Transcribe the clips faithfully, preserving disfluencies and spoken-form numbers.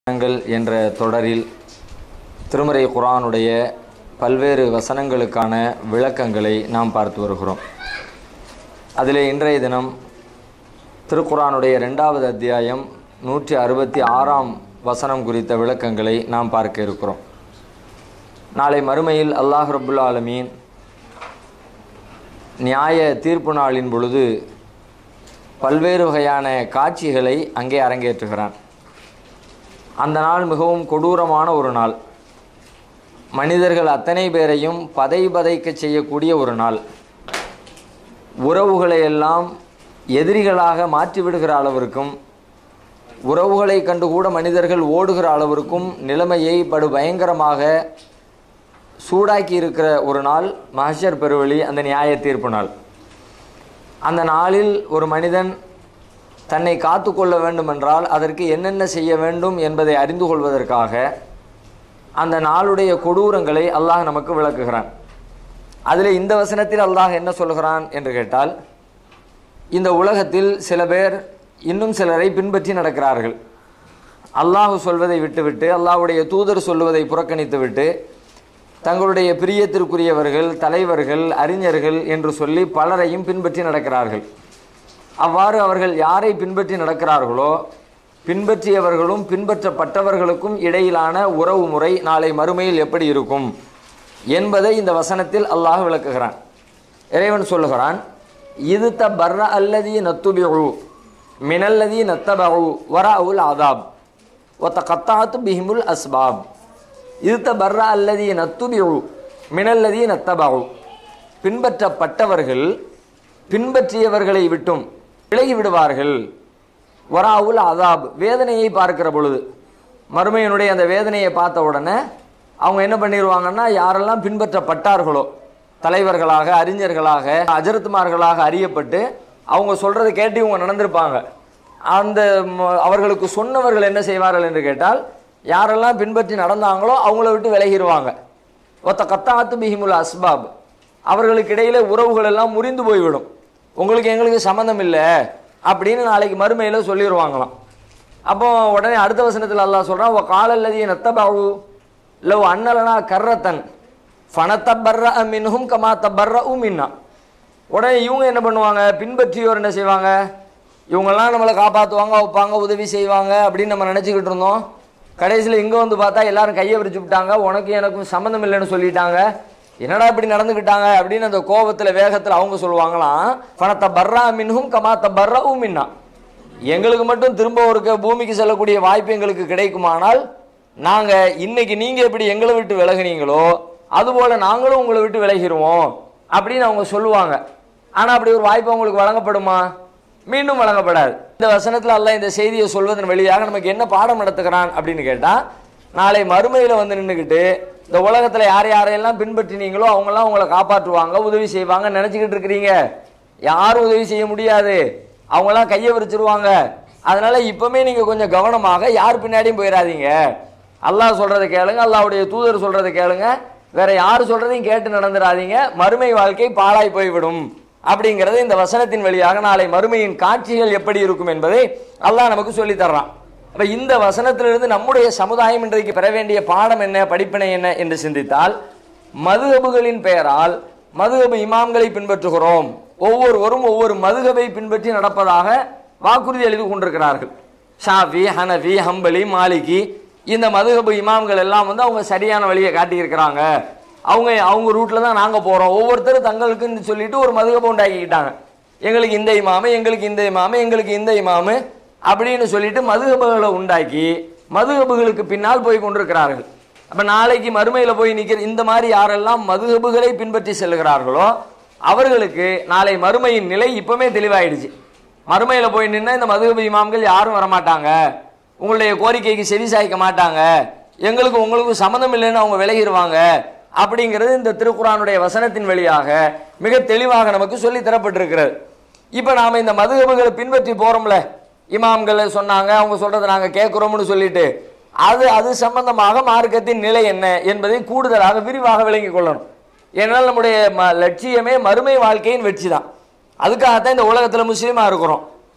என்ற தொடரில் திருமறை குர்ஆனுடைய பல்வேறு வசனங்களுக்கான விளக்கங்களை நாம் பார்த்து வருகிறோம். அதிலே இன்றைய தினம் திருக்குர்ஆனுடைய இரண்டாவது அத்தியாயம் நூற்றி அறுபத்தி ஆறாம் வசனம் குறித்த விளக்கங்களை நாம் பார்க்க இருக்கிறோம். நாளை மறுமையில் அல்லாஹ் ரப்புல் ஆலமீன் நியாய தீர்ப்பு நாளின் பொழுது பல்வேறு வகையான காட்சிகளை அங்கே அரங்கேற்றுகிறான். அந்த நாள் மிகவும் கொடூரமான ஒரு நாள். மனிதர்கள் அத்தனை பேரையும் பதை பதைக்க செய்யக்கூடிய ஒரு நாள். உறவுகளை எல்லாம் எதிரிகளாக மாற்றிவிடுகிற அளவிற்கும், உறவுகளை கண்டு கூட மனிதர்கள் ஓடுகிற அளவிற்கும் நிலைமையை படு பயங்கரமாக சூடாக்கி இருக்கிற ஒரு நாள் மஹ்ஷர் பெருவழி, அந்த நியாய தீர்ப்பு நாள். அந்த நாளில் ஒரு மனிதன் தன்னை காத்து கொள்ள வேண்டுமென்றால் அதற்கு என்னென்ன செய்ய வேண்டும் என்பதை அறிந்து கொள்வதற்காக அந்த நாளுடைய கொடூரங்களை அல்லாஹ் நமக்கு விளக்குகிறான். அதில் இந்த வசனத்தில் அல்லாஹ் என்ன சொல்கிறான் என்று கேட்டால், இந்த உலகத்தில் சில பேர் இன்னும் சிலரை பின்பற்றி நடக்கிறார்கள். அல்லாஹ் சொல்வதை விட்டுவிட்டு, அல்லாஹ்வுடைய தூதர் சொல்லுவதை புறக்கணித்துவிட்டு, தங்களுடைய பிரியத்திற்குரியவர்கள், தலைவர்கள், அறிஞர்கள் என்று சொல்லி பலரையும் பின்பற்றி நடக்கிறார்கள். அவ்வாறு அவர்கள் யாரை பின்பற்றி நடக்கிறார்களோ, பின்பற்றியவர்களும் பின்பற்றப்பட்டவர்களுக்கும் இடையிலான உறவு முறை நாளை மறுமையில் எப்படி இருக்கும் என்பதை இந்த வசனத்தில் அல்லாஹ் விளக்குகிறான். இறைவன் சொல்லுகிறான், இது த பர்ர அல்லதி நத்துபிஉ மினல்லதி நத்தபஉ வரஅவுல் அதாப் வ தகத்தஅத் பிஹிமுல் அஸ்பாப். இது த பர்ர அல்லதி நத்துபிஉ மினல்லதி நத்தபஉ, பின்பற்றப்பட்டவர்கள் பின்பற்றியவர்களை விட்டும் விலகி விடுவார்கள். வராவுல் அதாப், வேதனையை பார்க்கிற பொழுது, மறுமையினுடைய அந்த வேதனையை பார்த்த உடனே அவங்க என்ன பண்ணிடுவாங்கன்னா, யாரெல்லாம் பின்பற்றப்பட்டார்களோ, தலைவர்களாக, அறிஞர்களாக, அஜரத்துமார்களாக அறியப்பட்டு அவங்க சொல்றதை கேட்டு இவங்க நடந்திருப்பாங்க, அந்த அவர்களுக்கு சொன்னவர்கள் என்ன செய்வார்கள் என்று கேட்டால், யாரெல்லாம் பின்பற்றி நடந்தாங்களோ அவங்கள விட்டு விலகிடுவாங்க. ஒத்த கத்தாத்து பிஹிமுல் அஸ்பாப், அவர்களுக்கு இடையில உறவுகள் எல்லாம் முறிந்து போய்விடும். உங்களுக்கு எங்களுக்கு சம்மந்தம் இல்லை அப்படின்னு நாளைக்கு மறுமையில் சொல்லிடுவாங்களாம். அப்போ உடனே அடுத்த வசனத்தில் அல்லாஹ் சொல்கிறான், ஓ காலல்லதிய நத்தபஉ லவ் அன்னலனா கர்ரத்தன் ஃபனத்தபர்ர மின்ஹும் கமா தபர்ரஉ மின்னா. உடனே இவங்க என்ன பண்ணுவாங்க, பின்பற்றியோர் என்ன செய்வாங்க, இவங்கெல்லாம் நம்மளை காப்பாற்றுவாங்க, வைப்பாங்க, உதவி செய்வாங்க அப்படின்னு நம்ம நினச்சிக்கிட்டு இருந்தோம். கடைசியில் இங்கே வந்து பார்த்தா எல்லாரும் கையை விரிச்சு விட்டாங்க, உனக்கு எனக்கும் சம்மந்தம் இல்லைன்னு சொல்லிட்டாங்க, என்னடா இப்படி நடந்துக்கிட்டாங்க அப்படின்னு அந்த கோபத்தில் வேகத்தில் அவங்க சொல்லுவாங்களாம், பணத்தை பர்ரா மின்ஹும் கமாத்த பர்ரா ஊமின்னா, எங்களுக்கு மட்டும் திரும்ப ஒரு பூமிக்கு செல்லக்கூடிய வாய்ப்பு எங்களுக்கு கிடைக்குமானால் நாங்கள் இன்னைக்கு நீங்கள் எப்படி எங்களை விட்டு விலகினீங்களோ அதுபோல் நாங்களும் உங்களை விட்டு விலகிடுவோம் அப்படின்னு அவங்க சொல்லுவாங்க. ஆனால் அப்படி ஒரு வாய்ப்பு அவங்களுக்கு வழங்கப்படுமா? மீண்டும் வழங்கப்படாது. இந்த வசனத்தில் அல்லாஹ் இந்த செய்தியை சொல்வதன் வழியாக நமக்கு என்ன பாடம் நடத்துகிறான் அப்படின்னு கேட்டால், நாளை மறுமையில் வந்து நின்றுக்கிட்டு இந்த உலகத்தில் யார் யாரையெல்லாம் பின்பற்றினீங்களோ அவங்கெல்லாம் உங்களை காப்பாற்றுவாங்க, உதவி செய்வாங்க நினச்சிக்கிட்டு இருக்கிறீங்க. யாரும் உதவி செய்ய முடியாது, அவங்கெல்லாம் கையை விரிச்சிருவாங்க. அதனால இப்பவுமே நீங்கள் கொஞ்சம் கவனமாக யார் பின்னாடியும் போயிடாதீங்க. அல்லாஹ் சொல்றதை கேளுங்க, அல்லாஹ்வுடைய தூதர் சொல்றதை கேளுங்க, வேற யார் சொல்றதையும் கேட்டு நடந்துடாதீங்க, மறுமை வாழ்க்கை பாழாய் போய்விடும் அப்படிங்கிறது இந்த வசனத்தின் வழியாக நாளை மறுமையின் காட்சிகள் எப்படி இருக்கும் என்பதை அல்லாஹ் நமக்கு சொல்லி தர்றான். அப்ப இந்த வசனத்திலிருந்து நம்முடைய சமுதாயம் இன்றைக்கு பெற வேண்டிய பாடம் என்ன, படிப்பினை என்ன என்று சிந்தித்தால், மதுஹபுகளின் பெயரால் மதுஹபு இமாம்களை பின்பற்றுகிறோம், ஒவ்வொருவரும் ஒவ்வொரு மதுஹபை பின்பற்றி நடப்பதாக வாக்குறுதி எழுதி கொண்டிருக்கிறார்கள். ஷாஃபி, ஹனஃபி, ஹம்பலி, மாலிகி, இந்த மதுஹபு இமாம்கள் எல்லாம் வந்து அவங்க சரியான வழியை காட்டியிருக்கிறாங்க, அவங்க அவங்க ரூட்ல தான் நாங்கள் போறோம், ஒவ்வொருத்தரும் தங்களுக்குன்னு சொல்லிட்டு ஒரு மதுஹபை உண்டாக்கிக்கிட்டாங்க. எங்களுக்கு இந்த இமாமு, எங்களுக்கு இந்த இமாமு, எங்களுக்கு இந்த இமாமு அப்படின்னு சொல்லிட்டு மதுஹபுகளை உண்டாக்கி மதுஹபுகளுக்கு பின்னால் போய் கொண்டிருக்கிறார்கள். அப்ப நாளைக்கு மறுமையில போய் நிற்கிற இந்த மாதிரி யாரெல்லாம் மதுஹபுகளை பின்பற்றி செல்கிறார்களோ அவர்களுக்கு நாளை மறுமையின் நிலை இப்பவுமே தெளிவாயிடுச்சு. மறுமையில போய் நின்னா இந்த மதுஹபு இமாம்கள் யாரும் வரமாட்டாங்க, உங்களுடைய கோரிக்கைக்கு செவி சாய்க்க மாட்டாங்க, எங்களுக்கு உங்களுக்கு சம்மந்தம் இல்லைன்னு அவங்க விலகிடுவாங்க அப்படிங்கிறது இந்த திருக்குர்ஆனுடைய வசனத்தின் வழியாக மிக தெளிவாக நமக்கு சொல்லி தரப்பட்டிருக்கிறது. இப்ப நாம இந்த மதுஹபுகளை பின்பற்றி போறோம்ல, இமாம்களை சொன்னாங்க, அவங்க சொல்றதை நாங்க கேட்கிறோம்னு சொல்லிட்டு, அது அது சம்பந்தமாக மார்க்கத்தின் நிலை என்ன என்பதை கூடுதலாக விரிவாக விளங்கிக் கொள்ளணும். ஏன்னால் நம்முடைய லட்சியமே மறுமை வாழ்க்கையின் வெற்றி தான். அதுக்காகத்தான் இந்த உலகத்துல முஸ்லீமா இருக்கிறோம்.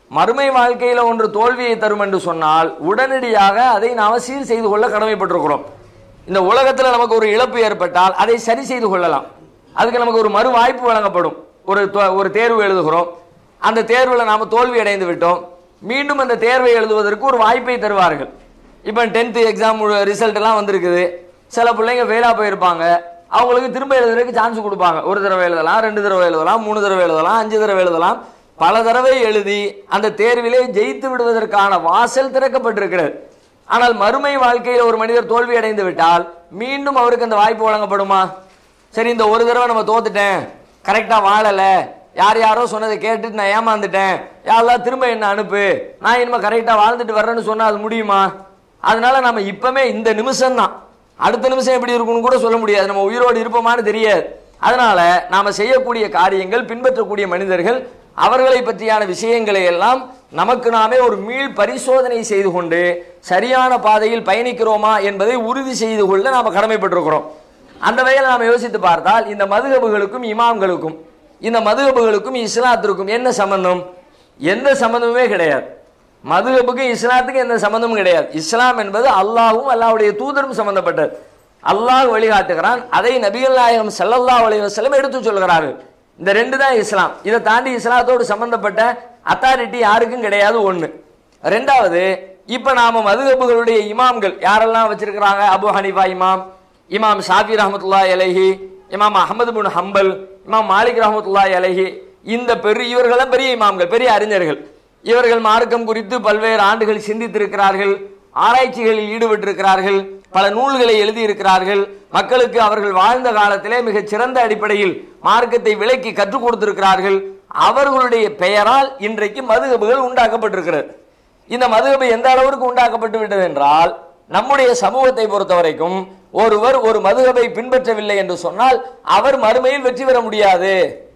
மறுமை வாழ்க்கையில ஒன்று தோல்வியை தரும் என்று சொன்னால் உடனடியாக அதை நாம் சீர் செய்து கொள்ள கடமைப்பட்டிருக்கிறோம். இந்த உலகத்தில் நமக்கு ஒரு இழப்பு ஏற்பட்டால் அதை சரி செய்து கொள்ளலாம். அதுக்கு நமக்கு ஒரு மறு வாய்ப்பு வழங்கப்படும். ஒரு ஒரு தேர்வு எழுதுகிறோம், அந்த தேர்வில் நாம் தோல்வி அடைந்து விட்டோம், மீண்டும் அந்த தேர்வை எழுதுவதற்கு ஒரு வாய்ப்பை தருவார்கள். இப்போ டென்த்து எக்ஸாம் ரிசல்ட் எல்லாம் வந்திருக்குது, சில பிள்ளைங்க ஃபெயிலாக போயிருப்பாங்க, அவங்களுக்கு திரும்ப எழுதுறதுக்கு சான்ஸ் கொடுப்பாங்க. ஒரு தடவை எழுதலாம், ரெண்டு தடவை எழுதலாம், மூணு தடவை எழுதலாம், அஞ்சு தடவை எழுதலாம். பல தடவை எழுதி அந்த தேர்விலே ஜெயித்து விடுவதற்கான வாசல் திறக்கப்பட்டிருக்கிறது. ஆனால் மறுமை வாழ்க்கையில் ஒரு மனிதர் தோல்வி அடைந்து விட்டால் மீண்டும் அவருக்கு அந்த வாய்ப்பு வழங்கப்படுமா? சரி, இந்த ஒரு தடவை நம்ம தோத்துட்டேன், கரெக்டா வாழல, யார் யாரோ சொன்னதை கேட்டுட்டு நான் ஏமாந்துட்டேன், யாரெல்லாம் திரும்ப என்ன அனுப்பு, நான் இனிமே கரெக்டா வாழ்ந்துட்டு வர்றேன்னு சொன்னா அது முடியுமா? அதனால நம்ம இப்பமே இந்த நிமிஷம் தான், அடுத்த நிமிஷம் எப்படி இருக்கும்னு கூட சொல்ல முடியாது, நம்ம உயிரோடு இருப்போமான்னு தெரியாது. அதனால நாம செய்யக்கூடிய காரியங்கள், பின்பற்றக்கூடிய மனிதர்கள், அவர்களை பற்றியான விஷயங்களை எல்லாம் நமக்கு நாமே ஒரு மீள் பரிசோதனை செய்து கொண்டு சரியான பாதையில் பயணிக்கிறோமா என்பதை உறுதி செய்து கொள்ள நாம கடமைப்பட்டிருக்கிறோம். அந்த வகையில் நாம் யோசித்து பார்த்தால் இந்த மதுஹபுகளுக்கும் இமாம்களுக்கும், இந்த மதுஹபுகளுக்கும் இஸ்லாத்திற்கும் என்ன சம்பந்தம்? எந்த சம்பந்தமுமே கிடையாது. மதுஹபுக்கும் இஸ்லாத்துக்கும் எந்த சம்பந்தமும் கிடையாது. இஸ்லாம் என்பது அல்லாஹ்வும் அல்லாஹ்வுடைய தூதரும் சம்பந்தப்பட்டது. அல்லாஹ் வழிகாட்டுகிறான், அதை நபிகள் நாயகம் ஸல்லல்லாஹு அலைஹி வஸல்லம் எடுத்து சொல்கிறார்கள். இந்த ரெண்டு தான் இஸ்லாம். இதை தாண்டி இஸ்லாத்தோடு சம்பந்தப்பட்ட அத்தாரிட்டி யாருக்கும் கிடையாது. ஒண்ணு. ரெண்டாவது, இப்ப நாம மதுஹபுகளுடைய இமாம்கள் யாரெல்லாம் வச்சிருக்கிறாங்க? அபு ஹனீஃபா இமாம், இமாம் ஷாஃபி ரஹ்மத்துல்லாஹி அலைஹி, இமாம் அஹ்மது பின் ஹம்பல், இமாம் மாலிக் ரஹ்மத்துல்லாஹி அலைஹி, இந்த பெரிய இவர்களெல்லாம் பெரிய இமாம்கள், பெரிய அறிஞர்கள். இவர்கள் மார்க்கம் குறித்து பல்வேறு ஆண்டுகள் சிந்தித்திருக்கிறார்கள், ஆராய்ச்சிகளில் ஈடுபட்டிருக்கிறார்கள், பல நூல்களை எழுதியிருக்கிறார்கள். மக்களுக்கு அவர்கள் வாழ்ந்த காலத்திலே மிக சிறந்த அடிப்படையில் மார்க்கத்தை விளக்கி கற்றுக் கொடுத்திருக்கிறார்கள். அவர்களுடைய பெயரால் இன்றைக்கு மதுஹபுகள் உண்டாக்கப்பட்டிருக்கிறது. இந்த மதுஹபு எந்த அளவிற்கு உண்டாக்கப்பட்டு விட்டது என்றால், நம்முடைய சமூகத்தை பொறுத்த வரைக்கும் ஒருவர் ஒரு மதுஹபை பின்பற்றவில்லை என்று சொன்னால் அவர் மறுமையில் வெற்றி பெற முடியாது.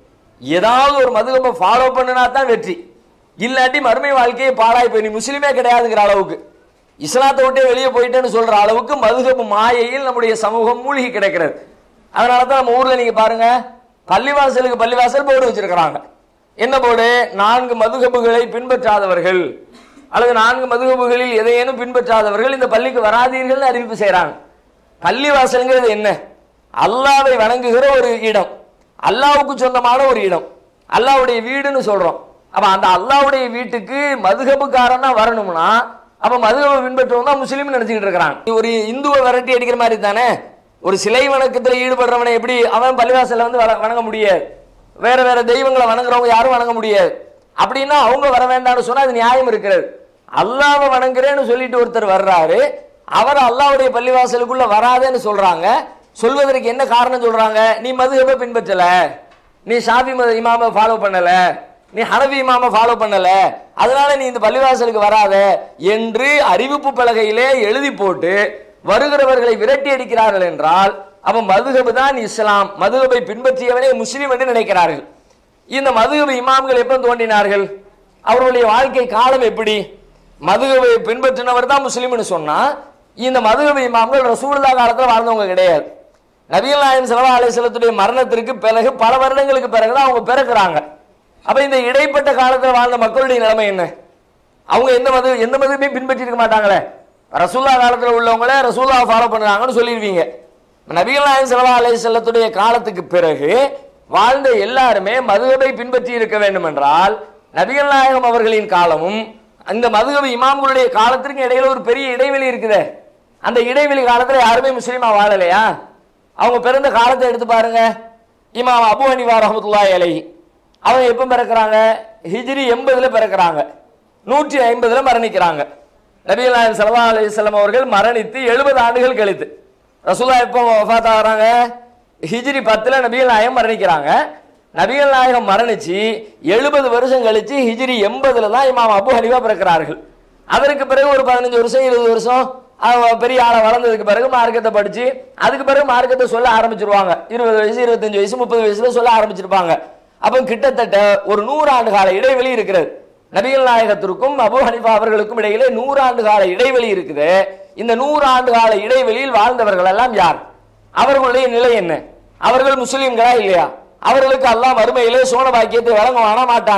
ஏதாவது ஒரு மதுஹபை ஃபாலோ பண்ணினா தான் வெற்றி, இல்லாட்டி மறுமை வாழ்க்கையை பாழாய் போய் நீ முஸ்லிமே கிடையாதுங்கிற அளவுக்கு, இஸ்லாத்தை விட்டே வெளியே போயிட்டேன்னு சொல்ற அளவுக்கு மதுஹப் மாயையில் நம்முடைய சமூகம் மூழ்கி கிடக்கிறது. அதனால தான் நம்ம ஊர்ல நீங்க பாருங்க, பள்ளிவாசலுக்கு பள்ளிவாசல் போர்டு வச்சிருக்கிறாங்க. என்ன போர்டு? நான்கு மதுஹபுகளை பின்பற்றாதவர்கள் அல்லது நான்கு மதுஹபுகளில் எதையேனும் பின்பற்றாதவர்கள் இந்த பள்ளிக்கு வராதீர்கள் அறிவிப்பு செய்யறாங்க. பள்ளிவாசல்ங்கிறது என்ன? அல்லாஹ்வை வணங்குகிற ஒரு இடம், அல்லாஹ்வுக்கு சொந்தமான ஒரு இடம், அல்லாஹ்வுடைய வீடுன்னு சொல்றோம். அப்ப அந்த அல்லாஹ்வுடைய வீட்டுக்கு மதுஹபுக்காரன் தான் வரணும்னா அப்ப மதுஹபை பின்பற்றுவோம் தான் முஸ்லீம் நினைச்சுக்கிட்டு இருக்கிறான். ஒரு இந்துவை விரட்டி அடிக்கிற மாதிரி தானே. ஒரு சிலை வணக்கத்தில் ஈடுபடுறவனை எப்படி அவன் பள்ளிவாசல்ல வந்து வணங்க முடியாது? வேற வேற தெய்வங்களை வணங்குறவங்க யாரும் வணங்க முடியாது. அப்படின்னா அவங்க வர வேண்டாம்னு சொன்னா அது நியாயம் இருக்கிறது. அல்லாஹ்வை வணங்குறேன்னு சொல்லிட்டு ஒருத்தர் வர்றாரு, அவர் அல்லாஹ்வுடைய பள்ளிவாசலுக்குள்ள வராதேன்னு சொல்றாங்க. சொல்வதற்கு என்ன காரணம் சொல்றாங்க? நீ மதுஹபை பின்பற்றல, நீ ஷாஃபி இமாமை ஃபாலோ பண்ணல, நீ ஹனஃபி இமாமை ஃபாலோ பண்ணல, அதனால நீ இந்த பள்ளிவாசலுக்கு வராத என்று அறிவிப்பு பலகையிலே எழுதி போட்டு வருகிறவர்களை விரட்டி அடிக்கிறார்கள் என்றால் அப்ப மதுஹப் தான் இஸ்லாம், மதுஹபை பின்பற்றியவனே முஸ்லீம் என்று நினைக்கிறார்கள். இந்த மதுஹப் இமாம்கள் எப்ப தோன்றினார்கள்? அவர்களுடைய வாழ்க்கை காலம் எப்படி? மதுஹபை பின்பற்றினவர் தான் முஸ்லீம்னு சொன்னா இந்த மதுஹப் இமாம்கள் ரசூலுல்லாஹ் காலத்துல வாழ்ந்தவங்க கிடையாது. நபிகள் நாயகம் ஸல்லல்லாஹு அலைஹி வஸல்லத்துடைய மரணத்திற்கு பிறகு பல வருடங்களுக்கு பிறகுதான் அவங்க பிறக்கிறாங்க. அப்ப இந்த இடைப்பட்ட காலத்தில் வாழ்ந்த மக்களுடைய நிலைமை என்ன? அவங்க எந்த மது எந்த மதத்தையும் பின்பற்றி இருக்க மாட்டாங்களே. ரசூல்லா காலத்தில் உள்ளவங்களே ரசூல்லா ஃபாலோ பண்றாங்கன்னு சொல்லிடுவீங்க. நபிகள் நாயகம் ஸல்லல்லாஹு அலைஹி வஸல்லத்துடைய காலத்துக்கு பிறகு வாழ்ந்த எல்லாருமே மதுஹபை பின்பற்றி இருக்க வேண்டும் என்றால் நபிகள் நாயகம் அவர்களின் காலமும் இந்த மதுஹப் இமாம்களுடைய காலத்திற்கு இடையில ஒரு பெரிய இடைவெளி இருக்குது. அந்த இடைவெளி காலத்துல யாருமே முஸ்லீமா வாழலையா? அவங்க பிறந்த காலத்தை எடுத்து பாருங்க. இமாம் அபு ஹனீஃபா ரஹ்மத்துல்லாஹி அலைஹி அவங்க எப்ப பிறக்கிறாங்க? ஹிஜ்ரி எண்பதுல பிறக்கிறாங்க, நூற்றி ஐம்பதுல மரணிக்கிறாங்க. நபிகள் நாயகம் ஸல்லல்லாஹு அலைஹி வஸல்லம் அவர்கள் மரணித்து எழுபது ஆண்டுகள் கழித்து ரசூலுல்லாஹ் எப்போ வஃபாத் ஆகுறாங்க? ஹிஜ்ரி பத்துல நபிகள் நாயகம் மரணிக்கிறாங்க. நபிகள் நாயகம் மரணிச்சு எழுபது வருஷம் கழிச்சு ஹிஜ்ரி எண்பதுல தான் இமாம் அபு ஹனீஃபா பிறக்கிறார்கள். அதற்கு பிறகு ஒரு பதினஞ்சு வருஷம் இருபது வருஷம் பெரிய ஆளை வளர்ந்ததுக்கு பிறகு மார்க்கத்தை படிச்சு அதுக்கு பிறகு மார்க்கத்தை சொல்ல ஆரம்பிச்சிருவாங்க. இருபது வயசு இருபத்தஞ்சு வயசு முப்பது வயசுல சொல்ல ஆரம்பிச்சிருப்பாங்க. அப்ப கிட்டத்தட்ட ஒரு நூறு ஆண்டு கால இடைவெளி இருக்கிறது. நபிகள் நாயகத்திற்கும் அபு ஹனீஃபா அவர்களுக்கும் இடையிலே நூறு ஆண்டு கால இடைவெளி இருக்குது. இந்த நூறு ஆண்டு கால இடைவெளியில் வாழ்ந்தவர்கள் எல்லாம் யார்? அவர்களுடைய நிலை என்ன? அவர்கள் முஸ்லீம்களா இல்லையா? அவர்களுக்கு அல்லாஹ் மறுமையிலே சோன பாக்கியத்தை வழங்குவானா மாட்டானா?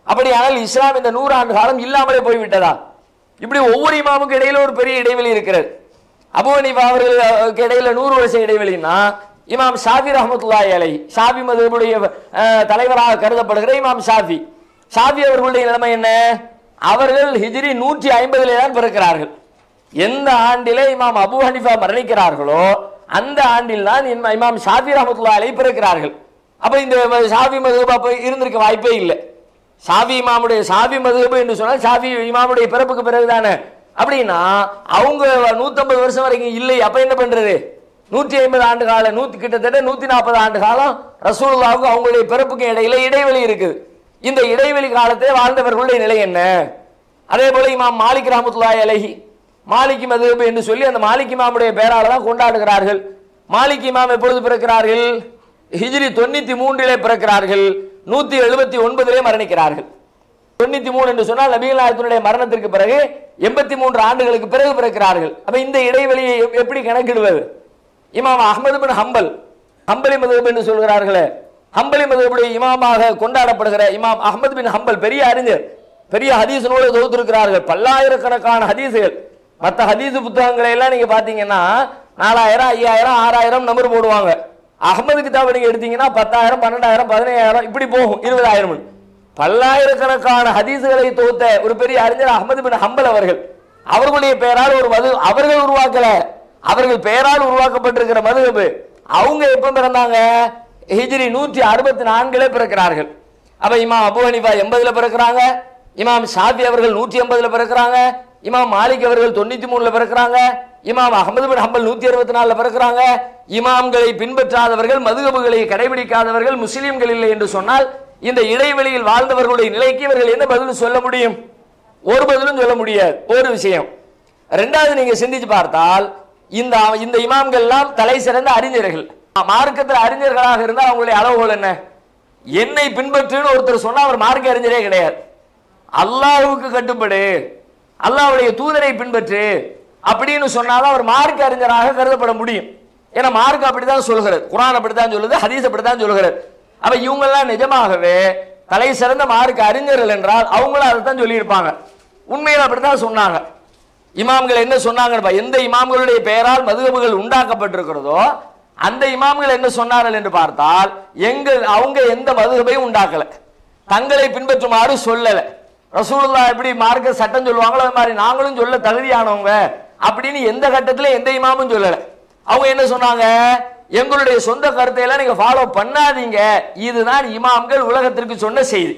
அப்படியானால் இஸ்லாம் இந்த நூறு ஆண்டு காலம் இல்லாமலே போய்விட்டதா? இப்படி ஒவ்வொரு இமாமுக்கு இடையில ஒரு பெரிய இடைவெளி இருக்கிறது. அபூ ஹனீஃபா அவர்களுக்கு இடையில நூறு வருஷ இடைவெளினா, இமாம் ஷாஃபி ரஹ்மத்துல்லாஹி அலைஹி, ஷாஃபி மதுஹபுடைய தலைவராக கருதப்படுகிற இமாம் ஷாஃபி, ஷாஃபி அவர்களுடைய நிலைமை என்ன? அவர்கள் ஹிஜ்ரி நூற்றி ஐம்பதிலே தான் பிறக்கிறார்கள். எந்த ஆண்டிலே இமாம் அபூ ஹனீஃபா மரணிக்கிறார்களோ அந்த ஆண்டில் தான் இமாம் ஷாஃபி ரஹ்மத்துல்லாஹி அலைஹி பிறக்கிறார்கள். அப்ப இந்த ஷாஃபி மதுஹப் அப்ப இருந்திருக்க வாய்ப்பே இல்லை. ஷாஃபி இமாமுடைய ஷாஃபி மதுஹப் என்று சொன்னால் ஷாஃபி இமாமுடைய பிறப்புக்கு பிறகுதானே. அப்படின்னா அவங்க நூத்தி ஐம்பது வருஷம் வரைக்கும் இல்லை. அப்ப என்ன பண்றது? நூற்றி ஐம்பது ஆண்டு காலம், நூத்தி கிட்டத்தட்ட நூத்தி நாற்பது ஆண்டு காலம் ரசூலுல்லாஹ்வுக்கு அவங்களுடைய பிறப்புக்கு இடையில இடைவெளி இருக்குது. இந்த இடைவெளி காலத்தில் வாழ்ந்தவர்களுடைய நிலை என்ன? அதே போல இமாம் மாலிக் ரஹ்மத்துல்லாஹி அலைஹி, மாலிக் மதுஹப் என்று சொல்லி அந்த மாலிக் இமாமுடைய பெயரால தான் கொண்டாடுகிறார்கள். மாலிக் இமாம் எப்பொழுது பிறக்கிறார்கள்? ஹிஜ்ரி தொண்ணூத்தி மூன்றிலே பிறக்கிறார்கள். நூத்தி எழுபத்தி ஒன்பதிலே மரணிக்கிறார்கள். தொண்ணூத்தி மூணு என்று சொன்னால் நபிகள் நாயகத்தினுடைய மரணத்திற்கு பிறகு எண்பத்தி மூன்று ஆண்டுகளுக்கு பிறகு பிறக்கிறார்கள். அப்ப இந்த இடைவெளியை எப்படி கணக்கிடுவது? இமாம் அஹ்மது பின் ஹம்பல், ஹம்பலி மதுஹப் என்று சொல்கிறார்களே, ஹம்பலி மதுஹபுடைய இமாமாக கொண்டாடப்படுகிற இமாம் அஹ்மது பின் ஹம்பல் பெரிய அறிஞர், பெரிய ஹதீஸ் நூலை தொகுத்திருக்கிறார்கள், பல்லாயிரக்கணக்கான ஹதீஸுகள். மற்ற ஹதீஸ் புத்தகங்களை எல்லாம் நீங்க பாத்தீங்கன்னா நாலாயிரம் ஐயாயிரம் ஆறாயிரம் நம்பர் போடுவாங்க. அஹ்மது கிதாபை நீங்க எடுத்தீங்கன்னா பத்தாயிரம் பன்னெண்டாயிரம் பதினையாயிரம் இப்படி போகும், இருபதாயிரம். பல்லாயிரக்கணக்கான ஹதீஸுகளை தொகுத்த ஒரு பெரிய அறிஞர் அஹ்மது பின் ஹம்பல் அவர்கள். அவர்களுடைய பெயரால் ஒரு மது அவர்கள் உருவாக்கல, அவர்கள் பெயரால் உருவாக்கப்பட்டிருக்கிற மதுஹப். அவங்க எப்ப பிறந்தாங்க? ஹிஜ்ரி நூற்றி அறுபத்தி நான்குல பிறக்கிறார்கள். அப்ப இமாம் அபூ ஹனீஃபா எண்பதுல பிறக்கிறாங்க, இமாம் ஷாஃபி அவர்கள் நூற்றி எண்பதுல பிறக்கிறாங்க, இமாம் மாலிக் அவர்கள் தொண்ணூத்தி மூணுல பிறக்கிறாங்க, இமாம் அஹ்மது பின் ஹம்பல் நூத்தி அறுபத்தி நாலுல பிறக்கிறாங்க. இமாம்களை பின்பற்றாதவர்கள், மதுஹபுகளை கடைபிடிக்காதவர்கள் முஸ்லிம்கள் இல்லை என்று சொன்னால் இந்த இடைவெளியில் வாழ்ந்தவர்களுடைய நிலைக்கு இவர்கள் என்ன பதில் சொல்ல முடியும்? ஒரு பதிலும் சொல்ல முடியாது. ஒரு விஷயம். ரெண்டாவது, நீங்க சிந்திச்சு பார்த்தால் இந்த இந்த இமாம்கள் எல்லாம் தலை சிறந்த அறிஞர்கள். மார்க்கத்தில் அறிஞர்களாக இருந்தால் அவங்களுடைய அளவுகோல் என்ன? என்னை பின்பற்றுன்னு ஒருத்தர் சொன்னா அவர் மார்க்க அறிஞரே கிடையாது. அல்லாஹ்வுக்கு கட்டுப்படு, அல்லாஹ்வுடைய தூதரை பின்பற்று அப்படின்னு சொன்னாலும் அவர் மார்க்க அறிஞராக கருதப்பட முடியும். ஏன்னா மார்க்க அப்படித்தான் சொல்கிறது, குர்ஆன் அப்படித்தான் சொல்லுது, ஹதீஸ் அப்படித்தான் சொல்கிறது. அப்ப இவங்க எல்லாம் நிஜமாகவே தலை சிறந்த மார்க்க அறிஞர்கள் என்றால் அவங்களும் அதைத்தான் சொல்லி இருப்பாங்க. உண்மையில் அப்படித்தான் சொன்னாங்க. இமாம்கள் என்ன சொன்னாங்க? எந்த இமாம்களுடைய பெயரால் மதுஹபுகள் உண்டாக்கப்பட்டிருக்கிறதோ அந்த இமாம்கள் என்ன சொன்னார்கள் என்று பார்த்தால், எங்கள் அவங்க எந்த மதுஹபையும் உண்டாக்கல, தங்களை பின்பற்றுமாறு சொல்லல. ரசூலுல்லாஹ் எப்படி மார்க்க சட்டம் சொல்லுவாங்களோ அது மாதிரி நாங்களும் சொல்ல தகுதியானவங்க அப்படின்னு எந்த கட்டத்திலும் எந்த இமாமும் சொல்லல. அவங்க என்ன சொன்னாங்க? எங்களுடைய சொந்த கருத்தை எல்லாம் நீங்க ஃபாலோ பண்ணாதீங்க, இதுதான் இமாம்கள் உலகத்திற்கு சொன்ன செய்தி.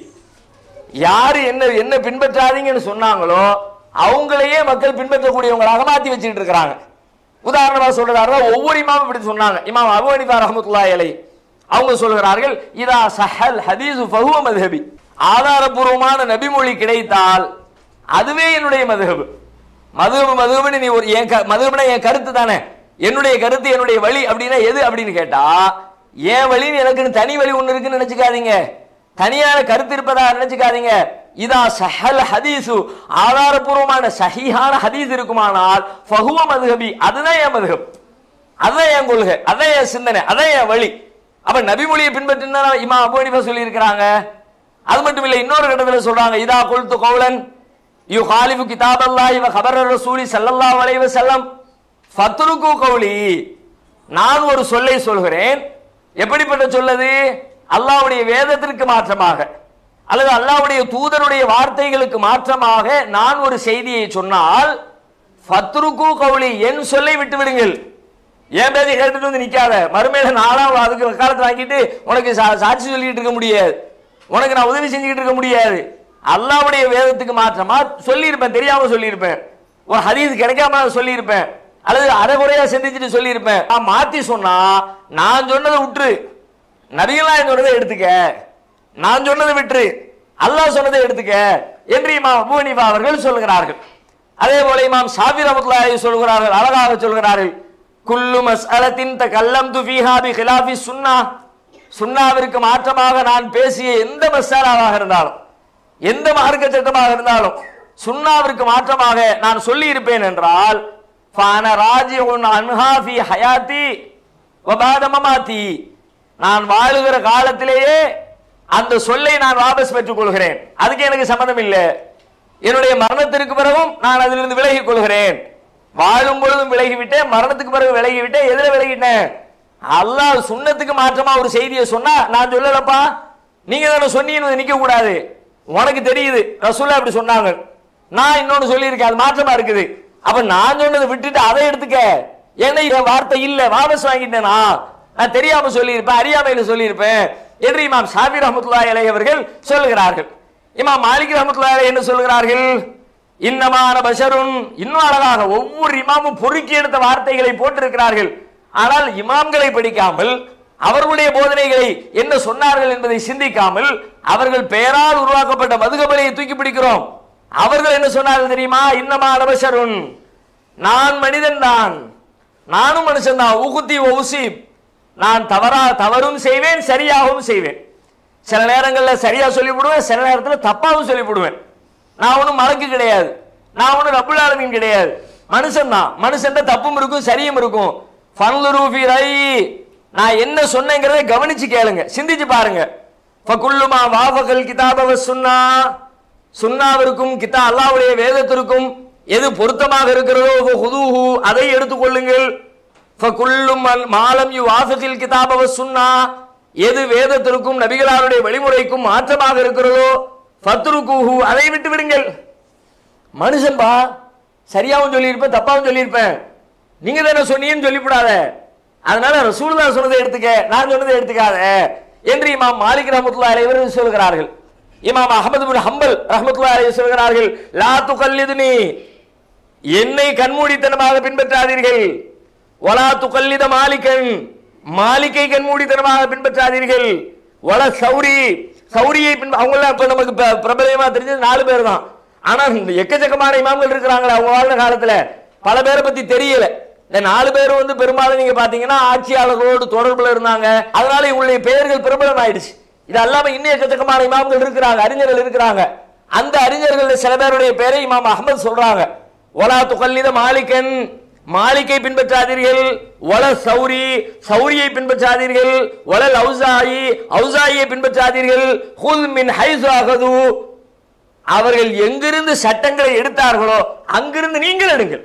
யாரு என்ன என்ன பின்பற்றாதீங்கன்னு சொன்னாங்களோ அவங்களையே மக்கள் பின்பற்றக்கூடியவங்களாக மாத்தி வச்சுட்டு இருக்கிறாங்க. உதாரணமா சொல்றாரு, ஒவ்வொரு இமாமும் இப்படி சொன்னாங்க. இமாம் அபூ ஹனீஃபா ரஹ்மத்துல்லாஹி அலைஹி அவங்க சொல்கிறார்கள், இதா சஹல் ஹதீஸு ஃபஹுவ மذஹபி, ஆதாரபூர்வமான நபிமொழி கிடைத்தால் அதுவே என்னுடைய மذஹப். மذஹப் மذஹப்னு நீ ஒரு என் மذஹப்னா என் கருத்து தானே, என்னுடைய கருத்து என்னுடைய வழி அப்படின்னா எது அப்படின்னு கேட்டா, என் வழி எனக்குன்னு தனி வழி ஒண்ணு இருக்குன்னு நினைச்சுக்காதீங்க, தனியான கருத்து இருப்பதாக நினைச்சுக்காதீங்க. இதா சஹல் ஹதீஸு, ஆதாரபூர்வமான சஹீஹான ஹதீஸ் இருக்குமானால் ஃபஹுவ மذஹபி, அதுதான் என் மذஹப், அதான் என் கொள்கை, அதான் என் சிந்தனை, அதான் என் வழி. அப்ப நபிமொழியை பின்பற்றினா இமாம் அபூ ஹனீஃபா சொல்லி இருக்கிறாங்க. அது மட்டும் இல்லை, இன்னொரு கட்டத்தில் சொல்றாங்க, இதா குல்து கௌலன் யுகாலிஃபு கிதாபல்லாஹி வ கபர ரசூலி ஸல்லல்லாஹு அலைஹி வஸல்லம் ஃபத்ருக்கு கௌலி, நான் ஒரு சொல்லை சொல்கிறேன். எப்படிப்பட்ட சொல்லது? அல்லாஹ்வுடைய வேதத்திற்கு மாற்றமாக அல்லது அல்லாஹ்வுடைய தூதருடைய வார்த்தைகளுக்கு மாற்றமாக நான் ஒரு செய்தியை சொன்னால் ஃபத்ருக்கு கௌலி, என் சொல்லை விட்டு விடுங்கள். என் பேரை கேட்டுட்டு வந்து நிக்காத, மறுமையில நானும் அதுக்கு வக்காலத்து வாங்கிட்டு உனக்கு சாட்சி சொல்லிட்டு இருக்க முடியாது, உனக்கு நான் உதவி செஞ்சுக்கிட்டு இருக்க முடியாது. அல்லாஹ்வுடைய வேதத்துக்கு மாற்றமா சொல்லியிருப்பேன், தெரியாம சொல்லியிருப்பேன், ஒரு ஹதீஸ் கிடைக்காம சொல்லியிருப்பேன், அல்லது அரைகுறையா சிந்திச்சுட்டு சொல்லியிருப்பேன். நான் மாத்தி சொன்னா நான் சொன்னதை விட்டுரு, நபிகளார் சொன்னதை எடுத்துக்க, நான் சொன்னதை விட்டுரு, அல்லாஹ் சொன்னதை எடுத்துக்க என்று இமாம் அபூ ஹனீஃபா அவர்கள் சொல்கிறார்கள். அதே போல இமாம் ஷாஃபி ரஹ்மத்துல்லாஹி அலைஹி சொல்கிறார்கள், அழகாக சொல்கிறார்கள், குல்லு மஸ்அலத்தின் தகல்லம்து ஃபீஹா பிகிலாஃபி சுன்னah, சுன்னாவிற்கு மாற்றமாக நான் பேசிய எந்த மஸ்அலாவாக இருந்தாலும், எந்த மார்க்க சட்டமாக இருந்தாலும் சுன்னாவிற்கு மாற்றமாக நான் சொல்லி இருப்பேன் என்றால் ஃபஅன ராஜிஉன் அன்ஹா ஃபீ ஹயாத்தி வ பாத மமாத்தி, நான் வாழுகிற காலத்திலேயே அந்த சொல்லை நான் வாபஸ் பெற்றுக் கொள்கிறேன், அதுக்கு எனக்கு சம்மதம் இல்லை. என்னுடைய மரணத்திற்கு பிறகும் நான் அதிலிருந்து விலகிக் கொள்கிறேன். வாழும் பொழுதும் விலகிவிட்டேன், மரணத்துக்கு பிறகு விலகிவிட்டேன். எதுல விலகிட்டேன்? அல்லாஹ் சுன்னத்துக்கு மாற்றமா ஒரு செய்தியை சொன்னா நான் சொல்லலப்பா, நீங்க தானே சொன்னீங்கன்னு நிக்க கூடாது. உனக்கு தெரியுது ரசூலுல்லாஹ் அப்படி சொன்னாங்க, நான் இன்னொன்னு சொல்லியிருக்கேன், அது மாற்றமா இருக்குது. அப்ப நான் சொன்னதை விட்டுட்டு அதை எடுத்துக்க, ஏன்னா என் வார்த்தை இல்ல, வாபஸ் வாங்கிட்டேனா, நான் தெரியாம சொல்லியிருப்பேன், அறியாமையில சொல்லியிருப்பேன் என்று இமாம் ஷாஃபி ரஹ்மத்துல்லாஹி அலைஹி அவர்கள் சொல்லுகிறார்கள். இமாம் மாலிக் ரஹ்மத்துல்லாஹி அலைஹி என்ன சொல்லுகிறார்கள்? இன்னமான பஷருன். இன்னும் அழகாக ஒவ்வொரு இமாமும் பொறுக்கி எடுத்த வார்த்தைகளை போட்டிருக்கிறார்கள். ஆனால் இமாம்களை படிக்காமல் அவர்களுடைய போதனைகளை என்ன சொன்னார்கள் என்பதை சிந்திக்காமல் அவர்கள் பெயரால் உருவாக்கப்பட்ட மதுகபலை தூக்கி பிடிக்கிறோம். அவர்கள் என்ன சொன்னார்கள் தெரியுமா? இன்னமான பஷருன், நான் மனிதன் தான், நானும் மனுஷன் தான். உகுத்தி உசீப், நான் தவறா தவறும் செய்வேன், சரியாகவும் செய்வேன். சில நேரங்களில் சரியா சொல்லிவிடுவேன், சில நேரத்தில் தப்பாகவும் சொல்லிவிடுவேன். நான் ஒன்றும் மலக்கு கிடையாது, நான் ஒன்றும் ரப்புல் ஆலமீன் கிடையாது, மனுஷன் தான். மனுஷன் தப்பும் இருக்கும் சரியும் இருக்கும். ஃபன்லுரு ஃபீ ரய்யி, நான் என்ன சொன்னேங்கிறதை கவனிச்சு கேளுங்க, சிந்திச்சு பாருங்க. ஃபகுல்லுமா வாஃபகல் கிதாப வஸ் சுன்னா, சுன்னாவிற்கும் கிதா அல்லாஹ்வுடைய வேதத்திற்கும் எது பொருத்தமாக இருக்கிறதோ ஃபஹுதுஹு, அதை எடுத்துக்கொள்ளுங்கள். ஃபகுல்லும் மாலம் யுவாஃபிகில் கிதாப வஸ் சுன்னா, எது வேதத்திற்கும் நபிகளாருடைய வழிமுறைக்கும் மாற்றமாக இருக்கிறதோ ஃபத்ருகுஹு, அதை விட்டு விடுங்கள். மனுஷன் பா, சரியாவும் சொல்லியிருப்பேன் தப்பாவும் சொல்லியிருப்பேன், நீங்க தானே சொன்னீங்கன்னு சொல்லிவிடாத. அதனால ரசூலுல்லாஹ் சொன்னதை எடுத்துக்க, நான் சொன்னதை எடுத்துக்காத என்று இமாம் மாலிக் ரஹ்மத்துல்லாஹி அலைஹி அவர்கள் சொல்கிறார்கள். இமாம் அஹ்மத் பின் ஹம்பல் ரஹ்மத்துல்லாஹி அலைஹி சொல்கிறார்கள், லா துகல்லிதுனி, என்னை கண்மூடித்தனமாக பின்பற்றாதீர்கள். வலா துகல்லித மாலிகன், மாலிக்கை கண்மூடித்தனமாக பின்பற்றாதீர்கள். வல சௌரி, சௌரியை பின், அவங்க எல்லாம் இப்ப நமக்கு பிரபலமா தெரிஞ்சது நாலு பேர் தான். ஆனா எக்கச்சக்கமான இமாம்கள் இருக்கிறாங்களே அவங்க வாழ்ந்த காலத்துல, பல பேரை பத்தி தெரியல. இந்த நாலு பேரும் வந்து பெரும்பாலும் நீங்க பாத்தீங்கன்னா ஆட்சியாளர்களோடு தொடர்புல இருந்தாங்க, அதனால இவங்களுடைய பெயர்கள் பிரபலம் ஆயிடுச்சு. இது அல்லாம இன்னும் எக்கச்சக்கமான இமாம்கள் இருக்கிறாங்க, அறிஞர்கள் இருக்கிறாங்க. அந்த அறிஞர்கள் சில பேருடைய பெயரை இமாம் அஹ்மத் சொல்றாங்க. ஒலா துகல்லித மாலிகன், மாலிக்கை பின்பற்றாதீர்கள். ஒல சௌரி, சௌரியை பின்பற்றாதீர்கள். ஒல அவுசாயி, அவுசாயியை பின்பற்றாதீர்கள். ஹுல் மின் ஹைசு அகது, அவர்கள் எங்கிருந்து சட்டங்களை எடுத்தார்களோ அங்கிருந்து நீங்கள் எடுங்கள்.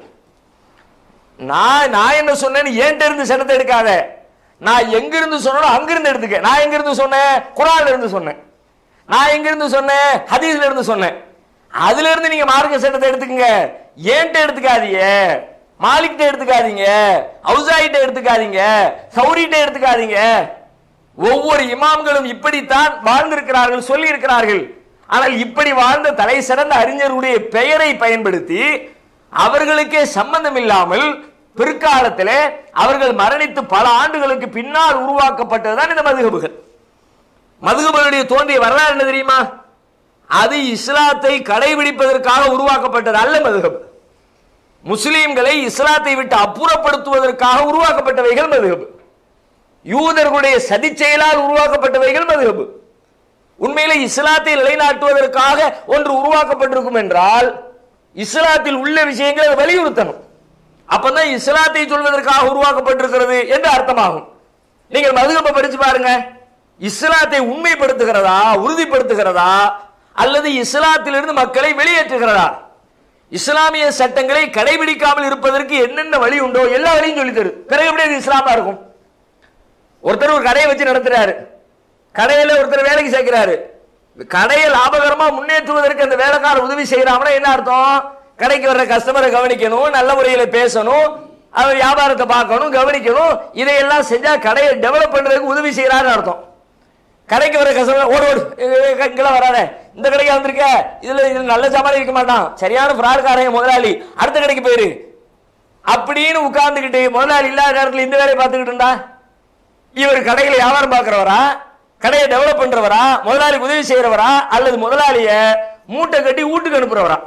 நான் நான் என்ன சொன்னேன்னு ஏன்ட்ட இருந்து சட்டத்தை எடுக்காத, நான் எங்கிருந்து சொன்னோ அங்கிருந்து எடுத்துக்க. நான் எங்கிருந்து சொன்னேன்? குர்ஆன்ல இருந்து சொன்னேன். நான் எங்கிருந்து சொன்னேன்? ஹதீஸ்ல இருந்து சொன்னேன். அதுல இருந்து நீங்க மார்க்க சட்டத்தை எடுத்துக்கங்க, ஏன்ட்ட எடுத்துக்காதீங்க. மாலிக்ட்ட எடுத்துக்காதீங்க, அவுசாயிட்ட எடுத்துக்காதீங்க, சௌரிட்ட எடுத்துக்காதீங்க. ஒவ்வொரு இமாம்களும் இப்படித்தான் வாழ்ந்திருக்கிறார்கள், சொல்லி இருக்கிறார்கள். ஆனால் இப்படி வாழ்ந்த தலை சிறந்த அறிஞருடைய பெயரை பயன்படுத்தி அவர்களுக்கே சம்பந்தம் இல்லாமல் பிற்காலத்திலே அவர்கள் மரணித்து பல ஆண்டுகளுக்கு பின்னால் உருவாக்கப்பட்டதுதான் இந்த மதுஹபுகள். மதுஹபுகளுடைய தோன்றிய வரலாறு என்ன தெரியுமா? அது இஸ்லாத்தை கடைபிடிப்பதற்காக உருவாக்கப்பட்டது அல்ல. மதுஹப் முஸ்லீம்களை இஸ்லாத்தை விட்டு அப்புறப்படுத்துவதற்காக உருவாக்கப்பட்டவைகள் மதுஹப். யூதர்களுடைய சதி செயலால் உருவாக்கப்பட்டவைகள் மதுஹப். உண்மையிலே இஸ்லாத்தை நிலைநாட்டுவதற்காக ஒன்று உருவாக்கப்பட்டிருக்கும் என்றால் இஸ்லாத்தில் உள்ள விஷயங்களை வலியுறுத்தணும். அப்பதான் இஸ்லாத்தை சொல்வதற்காக உருவாக்கப்பட்டிருக்கிறது என்று அர்த்தமாகும். நீங்கள் மதுஹபை படிச்சு பாருங்க, இஸ்லாத்தை உண்மைப்படுத்துகிறதா, உறுதிப்படுத்துகிறதா, அல்லது இஸ்லாத்திலிருந்து மக்களை வெளியேற்றுகிறதா? இஸ்லாமிய சட்டங்களை கடைபிடிக்காமல் இருப்பதற்கு என்னென்ன வழி உண்டோ எல்லா வழியும் சொல்லி தரு. பிறகு எப்படி அது இஸ்லாமா இருக்கும்? ஒருத்தர் ஒரு கடையை வச்சு நடத்துறாரு, கடையில ஒருத்தர் வேலைக்கு சேர்க்கிறாரு, கடையை லாபகரமா முன்னேற்றுவதற்கு அந்த வேலைக்காரர் உதவி செய்யறாங்கன்னா என்ன அர்த்தம்? கடைக்கு வர்ற கஸ்டமரை கவனிக்கணும், நல்ல முறையில பேசணும், அவர் வியாபாரத்தை பார்க்கணும், கவனிக்கணும். இதையெல்லாம் செஞ்சா கடையை டெவலப் பண்றதுக்கு உதவி செய்யறாருன்னு அர்த்தம். கடைக்கு வர கஸ்டமர் ஓடு ஓடு இங்கெல்லாம் வராத, இந்த கடைக்கு வந்திருக்க, இதுல இதுல நல்ல சாமான் இருக்க மாட்டான், சரியான ஃப்ராட்காரன் முதலாளி, அடுத்த கடைக்கு போயிரு அப்படின்னு உட்கார்ந்துக்கிட்டு முதலாளி இல்லாத நேரத்தில் இந்த வேலையை பார்த்துக்கிட்டு இருந்தா இவர் கடையில வியாபாரம் பார்க்கிறவரா, கடையை டெவலப் பண்றவரா, முதலாளி உதவி செய்யறவரா, அல்லது முதலாளிய மூட்டை கட்டி வீட்டுக்கு அனுப்புறவரா?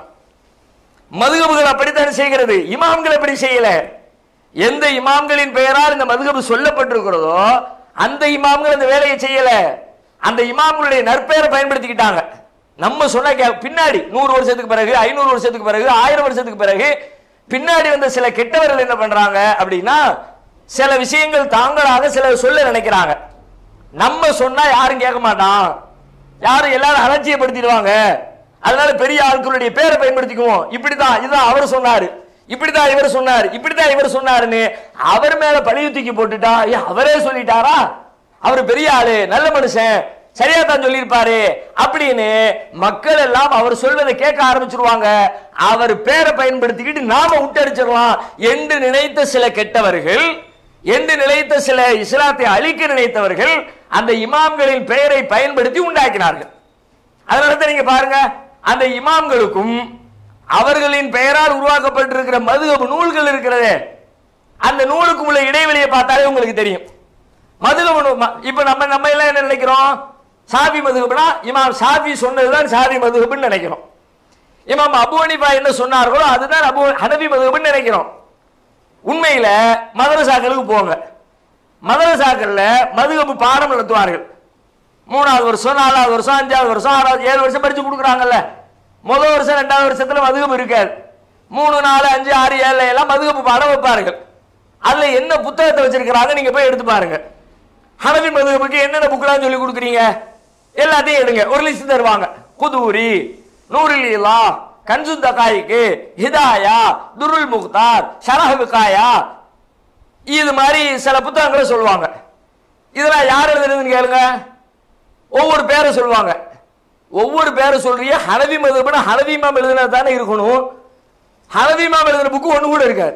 மதுஹபுகள் அப்படித்தான் செய்கிறது. இமாம்கள் எப்படி செய்யல. எந்த இமாம்களின் பெயரால் இந்த மதுஹபு சொல்லப்பட்டிருக்கிறதோ அந்த இமாம்கள் அந்த வேலையை செய்யல. அந்த இமாம்களுடைய நற்பெயரை பயன்படுத்திக்கிட்டாங்க. நம்ம சொன்ன பின்னாடி நூறு வருஷத்துக்கு பிறகு, ஐநூறு வருஷத்துக்கு பிறகு, ஆயிரம் வருஷத்துக்கு பிறகு பின்னாடி வந்த சில கெட்டவர்கள் என்ன பண்றாங்க அப்படின்னா, சில விஷயங்கள் தாங்களாக சில சொல்ல நினைக்கிறாங்க. நம்ம சொன்னா யாரும் கேட்க மாட்டான், யாரும் எல்லாரும் அலட்சியப்படுத்திடுவாங்க, அதனால பெரிய ஆட்களுடைய பேரை பயன்படுத்திக்குவோம். இப்படிதான் இதுதான் அவர் சொன்னாரு, இப்படிதான் இவர் சொன்னார், இப்படிதான் இவர் சொன்னாருன்னு அவர் மேல பழிய தூக்கி போட்டுட்டா, அவரே சொல்லிட்டாரா, அவர் பெரிய ஆளு, நல்ல மனுஷன், சரியா தான் சொல்லியிருப்பாரு அப்படின்னு மக்கள் எல்லாம் அவர் சொல்வதை கேட்க ஆரம்பிச்சிருவாங்க. அவர் பேரை பயன்படுத்திக்கிட்டு நாம விட்டடிச்சிடலாம் என்று நினைத்த சில கெட்டவர்கள், என்று நினைத்த சில இஸ்லாத்தை அழிக்க நினைத்தவர்கள் அந்த இமாம்களின் பெயரை பயன்படுத்தி உண்டாக்கினார்கள். அதனால தான் நீங்க பாருங்க, அந்த இமாம்களுக்கும் அவர்களின் பெயரால் உருவாக்கப்பட்டிருக்கிற மதுஹப் நூல்கள் இருக்கிறதே, அந்த நூலுக்கு உள்ள இடைவெளியை பார்த்தாலே உங்களுக்கு தெரியும். மதுஹப் இப்ப நம்ம நம்ம எல்லாம் என்ன நினைக்கிறோம், ஷாஃபி மதுஹப்னா இமாம் ஷாஃபி சொன்னதுதான் ஷாஃபி மதுஹப்னு நினைக்கிறோம். இமாம் அபூ ஹனீஃபா என்ன சொன்னார்களோ அதுதான் அபூ ஹனஃபி மதுஹப்னு நினைக்கிறோம். உண்மையில மதரசாக்களுக்கு போங்க, மதரசாக்கள்ல மதுஹப் பாடம் நடத்துவார்கள். மூணாவது வருஷம், நாலாவது வருஷம், அஞ்சாவது வருஷம், ஆறாவது, ஏழு வருஷம் படிச்சு கொடுக்குறாங்கல்ல. முதல் வருஷம் ரெண்டாவது வருஷத்துல மதுஹப் இருக்காது. மூணு நாலு அஞ்சு ஆறு ஏழு எல்லாம் மதுஹப் பாடம் வைப்பார்கள். அதுல என்ன புத்தகத்தை வச்சிருக்கிறாங்க நீங்க போய் எடுத்து பாருங்க. ஹனஃபி மதுஹபுக்கு என்னென்ன புக்கெல்லாம் சொல்லி கொடுக்குறீங்க எல்லாத்தையும் எடுங்க, ஒரு லிஸ்ட் தருவாங்க. குதூரி, நூருல் இலா, கன்சு தகாயிக்கு, ஹிதாயா, துருல் முக்தார், ஷரஹ் விகாயா, இது மாதிரி சில புத்தகங்களை சொல்லுவாங்க. இதெல்லாம் யார் எழுதுறதுன்னு கேளுங்க, ஒவ்வொரு பேரை சொல்லுவாங்க. ஒவ்வொரு பேரை சொல்றிய ஹனஃபி மதுஹப்னா ஹனஃபி இமாம் எழுதுனது தானே இருக்கணும். ஹனஃபி இமாம் எழுதுன புக்கு ஒண்ணு கூட இருக்காது.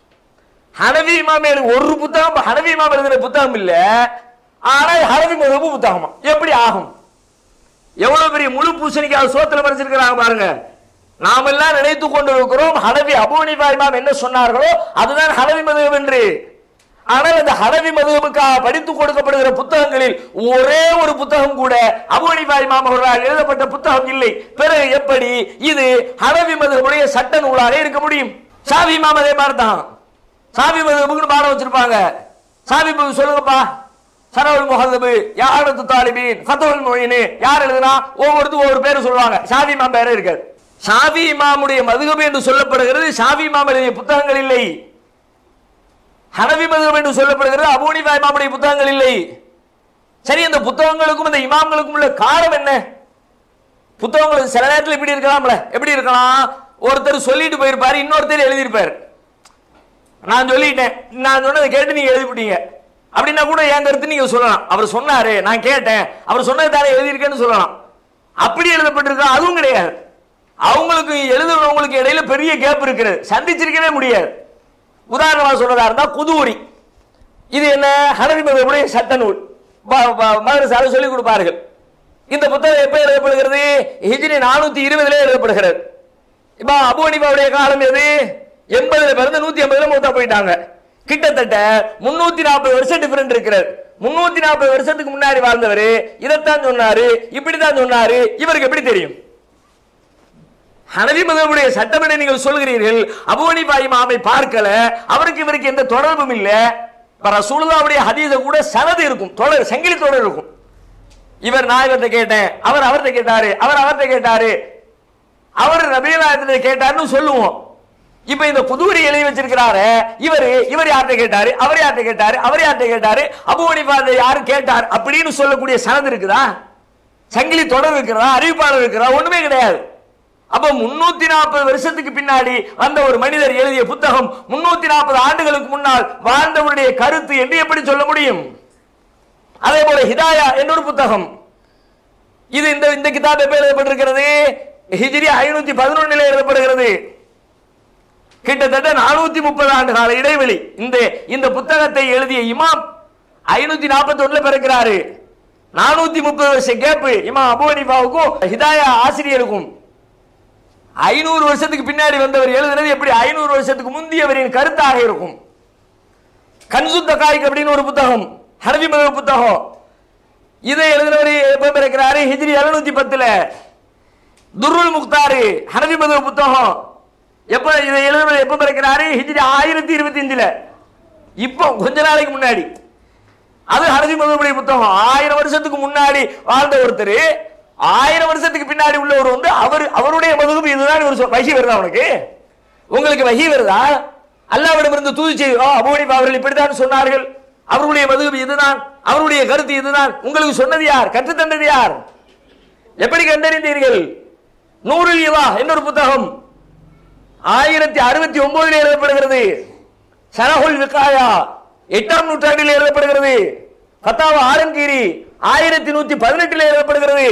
ஹனஃபி இமாம் ஒரு புத்தகம் ஹனஃபி இமாம் எழுதுன புத்தகம் இல்ல, ஆனா ஹனஃபி மதுஹப் புத்தகமா எப்படி ஆகும்? எவ்வளவு பெரிய முழு பூசணிக்காக சோத்துல மறைச்சிருக்கிறாங்க பாருங்க. நாம எல்லாம் நினைத்து கொண்டு இருக்கிறோம் ஹனஃபி அபூ ஹனீஃபா இமாம் என்ன சொன்னார்களோ அதுதான் ஹனஃபி மதுஹப் என்று. ஆனால் அந்த ஹனஃபி மதுஹபுக்காக படித்து கொடுக்கப்படுகிற புத்தகங்களில் ஒரே ஒரு புத்தகம் கூட அபூ ஹனீஃபா இமாம் அவர்களால் எழுதப்பட்ட புத்தகம் இல்லை. பிறகு எப்படி இது ஹனஃபி மதுஹபுடைய சட்ட நூலாக இருக்க முடியும்? ஷாஃபி இமாம் அதே மாதிரி தான், ஷாஃபி மதுஹபுக்கு பாடம் வச்சிருப்பாங்க. ஷாஃபி சொல்லுங்கப்பா, ஷரஹுல் முஹல்லப், யாரத்து தாலிபீன், ஃபத்ஹுல் முயின் யார் எழுதுனா ஒவ்வொருத்தரும் ஒவ்வொரு பேர் சொல்லுவாங்க. ஷாஃபி இமாம் பேரே இருக்காது. ஷாஃபி இமாமுடைய மதுஹப் என்று சொல்லப்படுகிறது ஷாஃபி இமாம் எழுதிய புத்தகங்கள் இல்லை. ஹனஃபி மதுஹப் என்று சொல்லப்படுகிறது அபூ ஹனீஃபா இமாமுடைய புத்தகங்கள் இல்லை. சரி, அந்த புத்தகங்களுக்கும் இந்த இமாம்களுக்கும் உள்ள காரணம் என்ன? புத்தகங்கள் சில நேரத்தில் இப்படி இருக்கலாம்ல, எப்படி இருக்கலாம், ஒருத்தர் சொல்லிட்டு போயிருப்பாரு, இன்னொருத்தர் எழுதியிருப்பாரு. நான் சொல்லிட்டேன், நான் சொன்னதை கேட்டு நீங்க எழுதிவிட்டீங்க அப்படின்னா கூட என் கருத்து நீங்க சொல்லலாம். அவர் சொன்னாரு, நான் கேட்டேன், அவர் சொன்னது தானே எழுதியிருக்கேன்னு சொல்லலாம். அப்படி எழுதப்பட்டிருக்கா அதுவும் கிடையாது. அவங்களுக்கு எழுதுறவங்களுக்கு இடையில பெரிய கேப் இருக்கிறது, சந்திச்சிருக்கவே முடியாது. உதாரணமா சொல்றதா இருந்தா குதூரி, இது என்ன ஹனஃபி மதுஹபுடைய சட்ட நூல், மதரசால சொல்லிக் கொடுப்பார்கள். இந்த புத்தகம் எப்ப எழுதப்படுகிறது? ஹிஜ்ரி நானூத்தி இருபதுல எழுதப்படுகிறது. இப்ப அபூ ஹனீஃபாவுடைய காலம் எது? எண்பதுல பிறந்து நூத்தி ஐம்பதுல மூத்தா போயிட்டாங்க. கிட்டத்தட்ட முன்னூத்தி நாற்பது வருஷம் டிஃபரெண்ட் இருக்கிறது. முன்னூத்தி நாற்பது வருஷத்துக்கு முன்னாடி வாழ்ந்தவர் இதைத்தான் சொன்னாரு, இப்படித்தான் சொன்னாரு, இவருக்கு எப்படி தெரியும்? ஹனஃபி மதுஹபுடைய சட்டமன்ற நீங்கள் சொல்கிறீர்கள், அபூ ஹனீஃபா இமாமை பார்க்கல, அவருக்கு இவருக்கு எந்த தொடர்பும் இல்ல. ரசூலுல்லாஹ்வுடைய ஹதீஸ கூட சனது இருக்கும், தொடர், சங்கிலி தொடர் இருக்கும். இவர் நாயகத்தை கேட்டேன், அவர் அவர்கிட்ட கேட்டாரு, அவர் அவர்கிட்ட கேட்டாரு, அவர் நபியல்லாஹ்விடத்தை கேட்டாருன்னு சொல்லுவோம். இப்ப இந்த குதூரி எழுதி வச்சிருக்கிறாரு, இவர் இவர் யார்கிட்ட கேட்டாரு, அவர் யார்கிட்ட கேட்டாரு, அவர் யார்கிட்ட கேட்டாரு, அபூ ஹனீஃபா யாரு கேட்டார் அப்படின்னு சொல்லக்கூடிய சனது இருக்குதா? சங்கிலி தொடர் இருக்கிறதா? அறிவிப்பாளர் இருக்கிறதா? ஒண்ணுமே கிடையாது. அப்ப முன்னூத்தி நாற்பது வருஷத்துக்கு பின்னாடி வந்த ஒரு மனிதர் எழுதிய புத்தகம் முன்னூத்தி நாற்பது ஆண்டுகளுக்கு முன்னால் வாழ்ந்தவருடைய கருத்து என்று எப்படி சொல்ல முடியும்? அதே போல ஹிதாயா என்ற ஒரு புத்தகம், இது இந்த இந்த கிதாப் எப்ப எழுதப்பட்டிருக்கிறது? ஹிஜ்ரி ஐநூத்தி பதினொன்னுல எழுதப்படுகிறது. கிட்டத்தட்ட நானூத்தி முப்பது ஆண்டு கால இடைவெளி. இந்த இந்த புத்தகத்தை எழுதிய இமாம் ஐநூத்தி நாற்பத்தி ஒண்ணுல பிறக்கிறாரு. நானூத்தி முப்பது வருஷம் கேப்பு இமாம் அபூ ஹனீஃபாவுக்கும் ஹிதாயா ஆசிரியருக்கும். ஐநூறு வருஷத்துக்கு பின்னாடி வந்தவர் எழுதுனது எப்படி ஐநூறு வருஷத்துக்கு முந்தியவரின் கருத்தாக இருக்கும். கன்சு தகாயிக் அப்படின்னு ஒரு புத்தகம், ஹனஃபி மதுஹப் புத்தகம். இதை எழுதினவர் எப்ப பிறக்கிறாரு? ஹிஜ்ரி எழுநூத்தி பத்துல. துருல் முக்தார் ஹனஃபி மதுஹப் புத்தகம் எப்ப இதை எழுதினவர் எப்ப பிறக்கிறாரு? ஹிஜ்ரி ஆயிரத்தி இருபத்தி அஞ்சுல, இப்போ கொஞ்ச நாளைக்கு முன்னாடி. அது ஹனஃபி மதுஹபுடைய புத்தகம். ஆயிரம் வருஷத்துக்கு முன்னாடி வாழ்ந்த ஒருத்தர், ஆயிரம் வருஷத்துக்கு பின்னாடி உள்ளவர் வந்து அவர் அவருடைய மதுஹப் இதுதான். வஹி வருதா உனக்கு? உங்களுக்கு வஹி வருதா? அல்லாஹ்விடமிருந்து தூது செய்தி, அபூ ஹனீஃபா அவர்கள் இப்படித்தான் சொன்னார்கள், அவருடைய மதுஹப் இதுதான், அவருடைய கருத்து இதுதான். உங்களுக்கு சொன்னது யார்? கற்றுத்தந்தது யார்? எப்படி கண்டறிந்தீர்கள்? நூறுல் இவா என்னொரு புத்தகம் ஆயிரத்தி அறுபத்தி ஒன்பதில் எழுதப்படுகிறது. ஷரஹுல் விகாயா எட்டாம் நூற்றாண்டில் எழுதப்படுகிறது. ஃபத்தாவா ஆலம்கீரி ஆயிரத்தி நூத்தி பதினெட்டில் எழுதப்படுகிறது.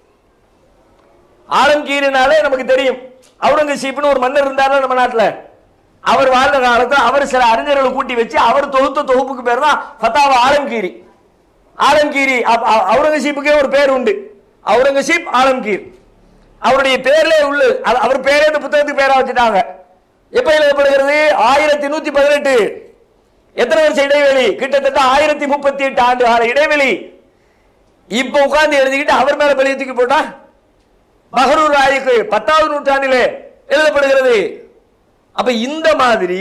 ஆலம்கீரினாலே நமக்கு தெரியும், அவுரங்கசீப்னு ஒரு மன்னர் இருந்தார் நம்ம நாட்டில். அவர் வாழ்ந்த காலத்தில் அவர் சில அறிஞர்களை கூட்டி வச்சு அவர் தொகுத்த தொகுப்புக்கு பேர் தான் ஃபத்தாவா ஆலம்கீரி. ஆலம்கீரி அவுரங்கசீப்புக்கே ஒரு பேர் உண்டு, அவுரங்கசீப் ஆலம்கீர். அவருடைய பேர்ல உள்ள அவர் பேரே இந்த புத்தகத்துக்கு பேரா வச்சுட்டாங்க. எப்ப எழுதப்படுகிறது? ஆயிரத்தி நூத்தி பதினெட்டு. எத்தனை வருஷம் இடைவெளி? கிட்டத்தட்ட ஆயிரத்தி முப்பத்தி எட்டு ஆண்டு கால இடைவெளி. இப்ப உட்கார்ந்து எழுதிக்கிட்டு அவர் மேல பழிய தூக்கி போட்டா பஹரூர் ராயிக்கு பத்தாவது நூற்றாண்டிலே எழுதப்படுகிறது. அப்ப இந்த மாதிரி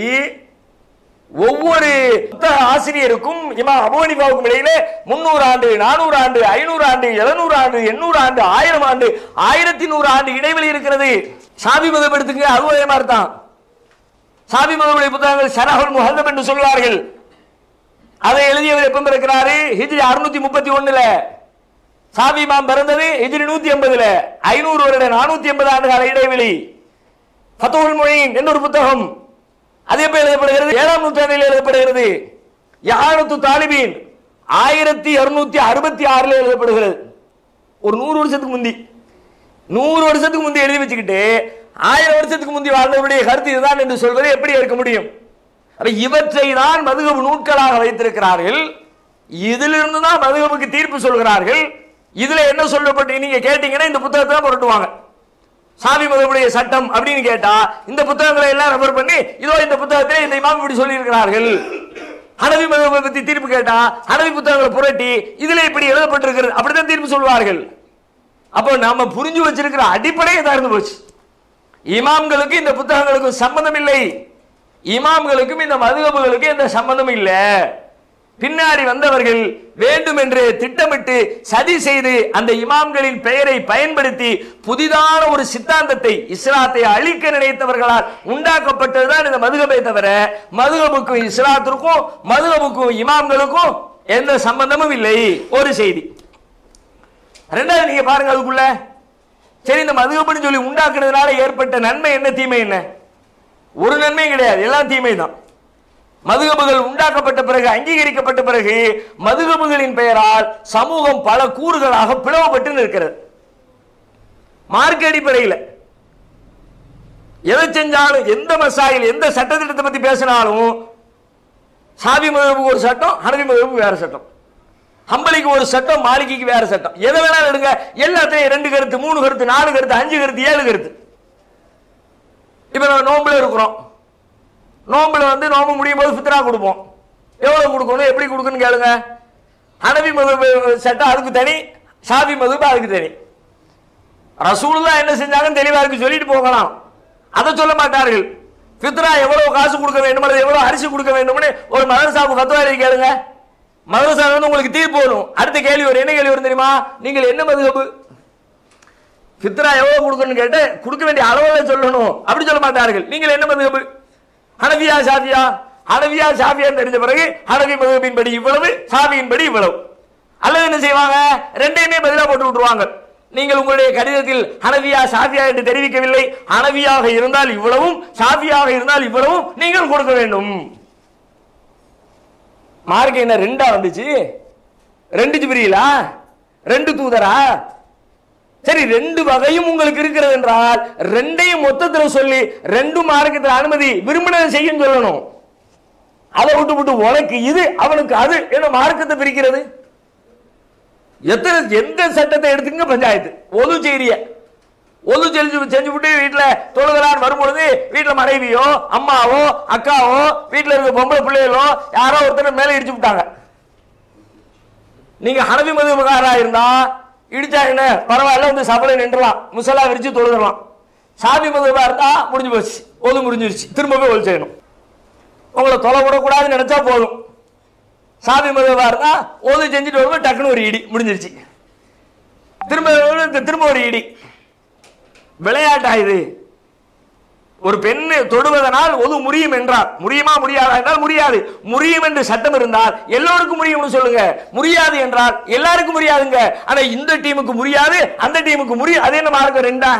ஒவ்வொரு ஆசிரியருக்கும் இமாம் அபூ ஹனீஃபாவுக்கும் இடையிலே முன்னூறு ஆண்டு, நானூறு ஆண்டு, ஐநூறு ஆண்டு, எழுநூறு ஆண்டு, எண்ணூறு ஆண்டு, ஆயிரம் ஆண்டு, ஆயிரத்தி நூறு ஆண்டு இடைவெளி இருக்கிறது. ஷாஃபி மதம் எடுத்துங்க, அதுவும் அதே மாதிரி தான். ஷாஃபி மதமுடைய புத்தகங்கள் ஷரஹுல் முஹல்லப் என்று சொல்வார்கள். அதை எழுதியவர் எப்ப இருக்கிறாரு? ஹிஜ்ரி அறுநூத்தி முப்பத்தி ஒண்ணுல. ஷாஃபி இமாம் பிறந்தது ஹிஜ்ரி நூத்தி எண்பதுல. ஐநூறு வருட நானூத்தி எண்பது ஆண்டு கால இடைவெளி. ஃபத்ஹுல் முயின் என்ற ஒரு புத்தகம் அது எப்ப எழுதப்படுகிறது? ஏழாம் நூற்றாண்டில் எழுதப்படுகிறது. இஆனத்து தாலிபீன் ஆயிரத்தி இருநூத்தி அறுபத்தி ஆறுல எழுதப்படுகிறது. ஒரு நூறு வருஷத்துக்கு முந்தி நூறு வருஷத்துக்கு முந்தி எழுதி வச்சுக்கிட்டு ஆயிரம் வருஷத்துக்கு முந்தி வாழ்ந்தவருடைய கருத்து இதுதான் என்று சொல்வதை எப்படி இருக்க முடியும்? இவற்றை தான் மதுஹப் நூட்களாக வைத்திருக்கிறார்கள். இதிலிருந்து தான் மதுஹபுக்கு தீர்ப்பு சொல்கிறார்கள். இதுல என்ன சொல்லப்பட்டு நீங்க கேட்டீங்கன்னா இந்த புத்தகத்தை புரட்டுவாங்க. ஷாஃபி மதமுடைய சட்டம் அப்படின்னு கேட்டா இந்த புத்தகங்களை எல்லாம் ரெஃபர் பண்ணி இதோ இந்த புத்தகத்திலே இந்த இமாம் இப்படி சொல்லி இருக்கிறார்கள். ஹனஃபி மதத்தை பத்தி தீர்ப்பு கேட்டா ஹனஃபி புத்தகங்களை புரட்டி இதுல இப்படி எழுதப்பட்டிருக்கிறது அப்படிதான் தீர்ப்பு சொல்வார்கள். அப்போ நாம புரிஞ்சு வச்சிருக்கிற அடிப்படையை தறந்து போச்சு. இமாம்களுக்கு இந்த புத்தகங்களுக்கும் சம்பந்தம் இல்லை, இமாம்களுக்கும் இந்த மதுஹபுகளுக்கு எந்த சம்பந்தம் இல்லை. பின்னாடி வந்தவர்கள் வேண்டும் என்று திட்டமிட்டு சதி செய்து அந்த இமாம்களின் பெயரை பயன்படுத்தி புதிதான ஒரு சித்தாந்தத்தை இஸ்லாத்தை அழிக்க நினைத்தவர்களால் உண்டாக்கப்பட்டதுதான் இந்த மதுஹபை தவிர மதுஹபுக்கும் இஸ்லாத்திற்கும் மதுஹபுக்கும் இமாம்களுக்கும் எந்த சம்பந்தமும் இல்லை. ஒரு செய்தி. ரெண்டாவது நீங்க பாருங்க, அதுக்குள்ள சரி இந்த மதுஹப்னு சொல்லி உண்டாக்குறதுனால ஏற்பட்ட நன்மை என்ன, தீமை என்ன? ஒரு நன்மையும் கிடையாது, எல்லாம் தீமை தான். மதுஹபுகள் உண்டாக்கப்பட்ட பிறகு அங்கீகரிக்கப்பட்ட பிறகு மதுஹபுகளின் பெயரால் சமூகம் பல கூறுகளாக பிளவுபட்டு நிற்கிறது. மார்க்க அடிப்படையில் எதை செஞ்சாலும் எந்த மசாயில் எந்த சட்டத்திட்டத்தை பத்தி பேசினாலும் ஷாஃபி மதுஹபுக்கு ஒரு சட்டம், ஹனஃபி மதுஹபுக்கு வேற சட்டம், ஹம்பலிக்கு ஒரு சட்டம், மாலிகிக்கு வேற சட்டம். எதை வேணாலும் எடுங்க, எல்லாத்தையும் ரெண்டு கருத்து, மூணு கருத்து, நாலு கருத்து, அஞ்சு கருத்து, ஏழு கருத்து. இப்ப நம்ம நோம்புல இருக்கிறோம், நோம்புல வந்து நோம்பு முடியும் போது ஃபித்ரா கொடுப்போம். எவ்வளவு கொடுக்கணும், எப்படி கொடுக்கணும்னு கேளுங்க. ஹனஃபி மதுஹப் சட்டம் அதுக்கு தனி, ஷாஃபி மதுஹப் அதுக்கு தனி. ரசூலுல்லாஹ் என்ன செஞ்சாங்கன்னு தெளிவா இருக்கு, சொல்லிட்டு போகலாம். அதை சொல்ல மாட்டார்கள். ஃபித்ரா எவ்வளவு காசு கொடுக்க வேண்டும் அல்லது எவ்வளவு அரிசி கொடுக்க வேண்டும்னு ஒரு மதரசாவுக்கு ஃபத்வா எழுதி கேளுங்க. மதரசா வந்து உங்களுக்கு தீர்ப்பு வரும். அடுத்த கேள்வி வரும், என்ன கேள்வி வரும் தெரியுமா? நீங்கள் என்ன மதுஹப், ஃபித்ரா எவ்வளவு கொடுக்கணும்னு கேட்டு கொடுக்க வேண்டிய அளவுல சொல்லணும், அப்படி சொல்ல மாட்டார்கள். நீங்கள் என்ன மதுஹப், ஹனஃபியா ஷாஃபியா? ஹனஃபியா ஷாஃபியான்னு தெரிஞ்ச பிறகு ஹனஃபி மதுஹபின் படி இவ்வளவு, ஷாஃபியின் படி இவ்வளவு. அல்லது என்ன செய்வாங்க, ரெண்டையுமே பதிலா போட்டு விட்டுருவாங்க. நீங்கள் உங்களுடைய கடிதத்தில் ஹனஃபியா ஷாஃபியா என்று தெரிவிக்கவில்லை, ஹனஃபியாக இருந்தால் இவ்வளவும், ஷாஃபியாக இருந்தால் இவ்வளவும் நீங்கள் கொடுக்க வேண்டும். மார்க்க என்ன ரெண்டா வந்துச்சு? ரெண்டு ஜிப்ரீலா, ரெண்டு தூதரா? சரி, ரெண்டு வகையும் உங்களுக்கு இருக்கிறது என்றால் ரெண்டையும் மொத்தத்தில் சொல்லி ரெண்டு மார்க்கத்தில் அனுமதி விரும்பினதை செய்யும் சொல்லணும். அதை விட்டு விட்டு உனக்கு இது அவனுக்கு அது என்ன மார்க்கத்தை பிரிக்கிறது? எத்தனை எந்த சட்டத்தை எடுத்துங்க பஞ்சாயத்து. ஒது செய்திய ஒது செஞ்சு செஞ்சு விட்டு வீட்டில் தொழுகிறான் வரும்பொழுது வீட்டில் மனைவியோ அம்மாவோ அக்காவோ வீட்டில் இருக்க பொம்பளை பிள்ளைகளோ யாரோ ஒருத்தர் மேலே இடிச்சு விட்டாங்க. நீங்க ஹனஃபி மதுஹப்காரா இருந்தா இடிச்சா என்ன பரவாயில்ல, வந்து சபலை நின்றுலாம், முசல்லா விரிச்சு தொழுதலாம். ஷாஃபி மதுஹபா இருந்தா முடிஞ்சு போச்சு, ஒது முடிஞ்சிருச்சு, திரும்ப போய் ஒது செய்யணும். உங்களை தொலை விடக்கூடாதுன்னு நினைச்சா போதும். ஷாஃபி மதுஹபா இருந்தா ஒது செஞ்சுட்டு வரும்போது டக்குன்னு ஒரு இடி முடிஞ்சிருச்சு, திரும்ப திரும்ப ஒரு இடி. விளையாட்டா இது? ஒரு பெண்ணு தொடுவதனால் ஒது முறியும் என்றால் முடியுமா முடியாதா என்றால் முடியாது. முறியும் என்று சட்டம் இருந்தால் எல்லோருக்கும் முடியும்னு சொல்லுங்க. முடியாது என்றால் எல்லாருக்கும் முடியாதுங்க. ஆனா இந்த டீமுக்கு முடியாது, அந்த டீமுக்கு முடியும். அது என்ன மார்க்கம்? ரெண்டா?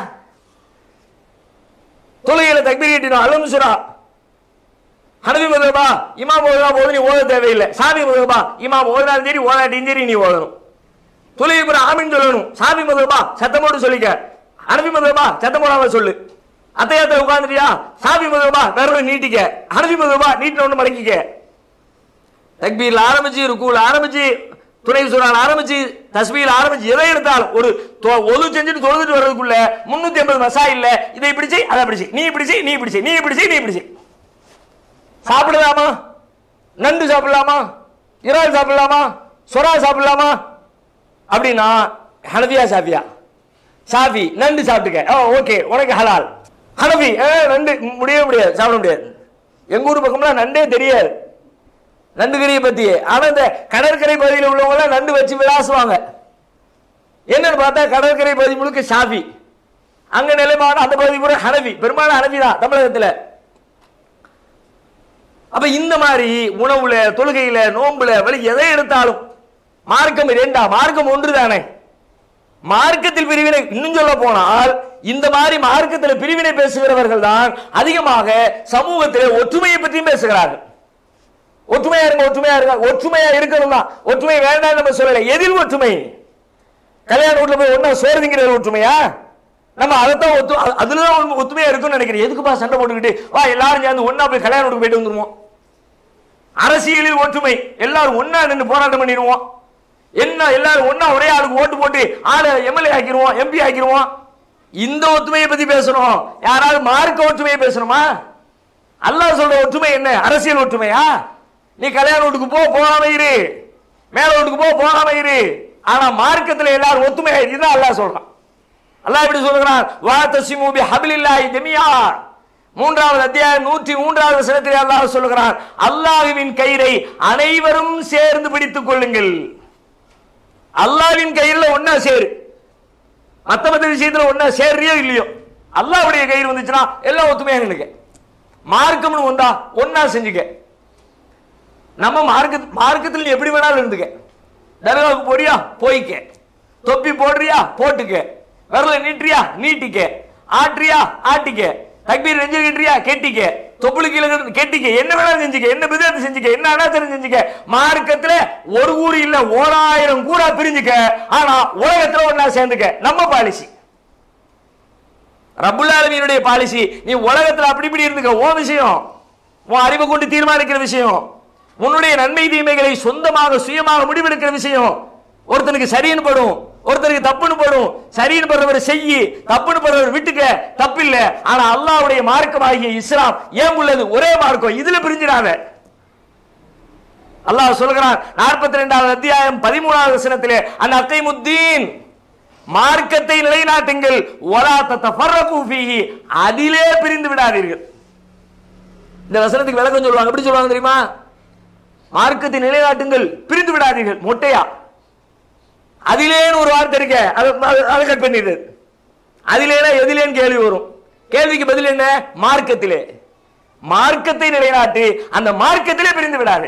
தொழுகையில தக்பீர் கட்டினோம், அல்ஹம்துலில்லா. ஹனஃபி மதுஹபா இமாம் ஓதுனா போது நீ ஓத தேவையில்லை. ஷாஃபி மதுஹபா இமாம் ஓதுனாலும் சரி ஓதாட்டியும் சரி நீ ஓதணும். தொழுகை பிற ஆமீன் சொல்லணும். ஷாஃபி மதுஹபா சத்தம் போட்டு சொல்லிக்க. ஹனஃபி மதுஹபா சத்தம் போடாம சொல்லு. அத்தையாத்த உட்கார்ந்துட்டியா? ஷாஃபி மதுஹபா விரல நீட்டிக்க. ஹனஃபி மதுஹபா நீட்டின ஒண்ணு மடக்கிக்க. தக்பீர்ல ஆரம்பிச்சு, ருக்கூல ஆரம்பிச்சு, துணை சூறால ஆரம்பிச்சு, தஸ்பீல ஆரம்பிச்சு, எதை எடுத்தாலும் ஒரு ஒது செஞ்சுட்டு தொழுதுட்டு வர்றதுக்குள்ள முன்னூத்தி ஐம்பது மசாயில்ல இதை பிடிச்சு அதை பிடிச்சு நீ பிடிச்சு நீ பிடிச்சு நீ பிடிச்சு நீ பிடிச்சு சாப்பிடலாமா? நண்டு சாப்பிடலாமா? இறால் சாப்பிடலாமா? சொரா சாப்பிடலாமா? அப்படின்னா ஹனஃபியா ஷாஃபியா? ஷாஃபி நண்டு சாப்பிட்டுக்க, ஓகே உனக்கு ஹலால். ஹனஃபி நண்டு முடியவே முடியாது, சாப்பிட முடியாது. எங்க ஊர் பக்கம்லாம் நண்டே தெரியாது, நண்டு கறியை பத்தி. ஆனா இந்த கடற்கரை பகுதியில் உள்ளவங்க நண்டு வச்சு விளாசுவாங்க. என்னன்னு பார்த்தா கடற்கரை பகுதி முழுக்க ஷாஃபி, அங்க நிலைமான அந்த பகுதி கூட ஹனஃபி. பெரும்பாலும் ஹனஃபி தான் தமிழகத்துல. அப்ப இந்த மாதிரி உணவுல, தொழுகையில, நோம்புல, வழி எதை எடுத்தாலும் மார்க்கம் இரண்டா? மார்க்கம் ஒன்று தானே. மார்க்கத்தில் பிரிவினை, இன்னும் சொல்ல போனால் இந்த மாதிரி மார்க்கத்தில் பிரிவினை பேசுகிறவர்கள் தான் அதிகமாக சமூகத்தில் ஒற்றுமையை பற்றியும் பேசுகிறார்கள். ஒற்றுமையா இருங்க, ஒற்றுமையா இருங்க, ஒற்றுமையா இருக்கணும் தான். ஒற்றுமை வேண்டாம் நம்ம சொல்லல. எதில் ஒற்றுமை? கல்யாண வீட்டுல போய் ஒன்னா சோறு திங்கிற ஒற்றுமையா? நம்ம அதைத்தான் ஒத்து அதுலதான் ஒத்துமையா இருக்குன்னு நினைக்கிறேன். எதுக்குப்பா சண்டை போட்டுக்கிட்டு வா எல்லாரும் சேர்ந்து ஒன்னா போய் கல்யாண வீட்டுக்கு போயிட்டு வந்துருவோம். அரசியலில் ஒற்றுமை, எல்லாரும் ஒன்னா நின்று போராட்டம் பண்ணிடுவோம். என்ன எல்லாரும் ஒன்னா ஒரே ஆளுக்கு ஓட்டு போட்டு ஆளு எம்எல்ஏ ஆக்கிடுவோம், எம்பி ஆக்கிடுவோம். இந்த ஒற்றுமையை பத்தி பேசணும். யாராவது மார்க்க ஒற்றுமையை பேசணுமா? அல்லாஹ் சொல்ற ஒற்றுமை என்ன? அரசியல் ஒற்றுமையா? நீ கல்யாண வீட்டுக்கு போ, போகாம இரு. மேல வீட்டுக்கு போ, போகாம இரு. ஆனா மார்க்கத்தில் எல்லாரும் ஒத்துமையா இதுதான் அல்லாஹ் சொல்றான். அல்லாஹ் எப்படி சொல்றான்? வா தஸிமு பிஹப்லில்லாஹி ஜமீஆ. மூன்றாவது அத்தியாயம் நூற்றி மூன்றாவது வசனத்தில் அல்லாஹ் சொல்கிறான், அல்லாஹ்வின் கயிறை அனைவரும் சேர்ந்து பிடித்துக் கொள்ளுங்கள். அல்லாஹ்வின் கயிறுல ஒன்னா சேரு. மத்த மத்த விஷயத்துல ஒன்னா சேர்றியோ இல்லையோ, அல்லாஹ்வுடைய கயிறு வந்துச்சுன்னா எல்லாம் ஒத்துமையா நின்னுக்க. மார்க்கம்னு வந்தா ஒன்னா செஞ்சுக்க. நம்ம மார்க்க மார்க்கத்தில் நீ எப்படி வேணாலும் இருந்துக்க. தர்காவுக்கு போறியா போய்க்க, தொப்பி போடுறியா போட்டுக்க, விரல நீட்டுறியா நீட்டிக்க, ஆட்டுறியா ஆட்டிக்க, தக்பீர் நெஞ்சு கட்டுறியா கெட்டிக்க, தொப்புளு கீழே கெட்டிக்க, என்ன வேணாலும் செஞ்சுக்க, என்ன பிதத்தை செஞ்சுக்க, என்ன அனாச்சாரம் செஞ்சுக்க. மார்க்கத்துல ஒரு கூறு இல்ல ஓராயிரம் கூறா பிரிஞ்சுக்க. ஆனா உலகத்துல ஒன்னா சேர்ந்துக்க. நம்ம பாலிசி, ரப்புல் ஆலமீனுடைய பாலிசி. நீ உலகத்துல அப்படி இப்படி இருந்துக்க. ஓ விஷயம், உன் அறிவை கொண்டு தீர்மானிக்கிற விஷயம், உன்னுடைய நன்மை தீமைகளை சொந்தமாக சுயமாக முடிவெடுக்கிற விஷயம். ஒருத்தனுக்கு சரின்னு படும், ஒருத்தருக்கு தப்புன்னு படும். சரின்னு படுறவர் செய்யி, தப்புன்னு படுறவர் விட்டுக்க, தப்பு இல்ல. ஆனா அல்லாஹ்வுடைய மார்க்கம் ஆகிய இஸ்லாம் ஏன் உள்ளது? ஒரே மார்க்கம். இதுல பிரிஞ்சிடாத. அல்லாஹ் சொல்கிறான் நாற்பத்தி ரெண்டாவது அத்தியாயம் பதிமூணாவது வசனத்திலே, அன் அகைமுத்தீன், மார்க்கத்தை நிலைநாட்டுங்கள், வலா ததஃபர்ரகு ஃபீஹி, அதிலே பிரிந்து விடாதீர்கள். இந்த வசனத்துக்கு விளக்கம் சொல்லுவாங்க. எப்படி சொல்லுவாங்க தெரியுமா? மார்க்கத்தை நிலைநாட்டுங்கள், பிரிந்து விடாதீர்கள். மொட்டையா அதிலேன்னு ஒரு வார்த்தை இருக்க, அதை கட் பண்ணிடுது. அதிலேனா எதிலேன்னு கேள்வி வரும். கேள்விக்கு பதில் என்ன? மார்க்கத்திலே. மார்க்கத்தை நிலைநாட்டு, அந்த மார்க்கத்திலே பிரிந்து விடாது.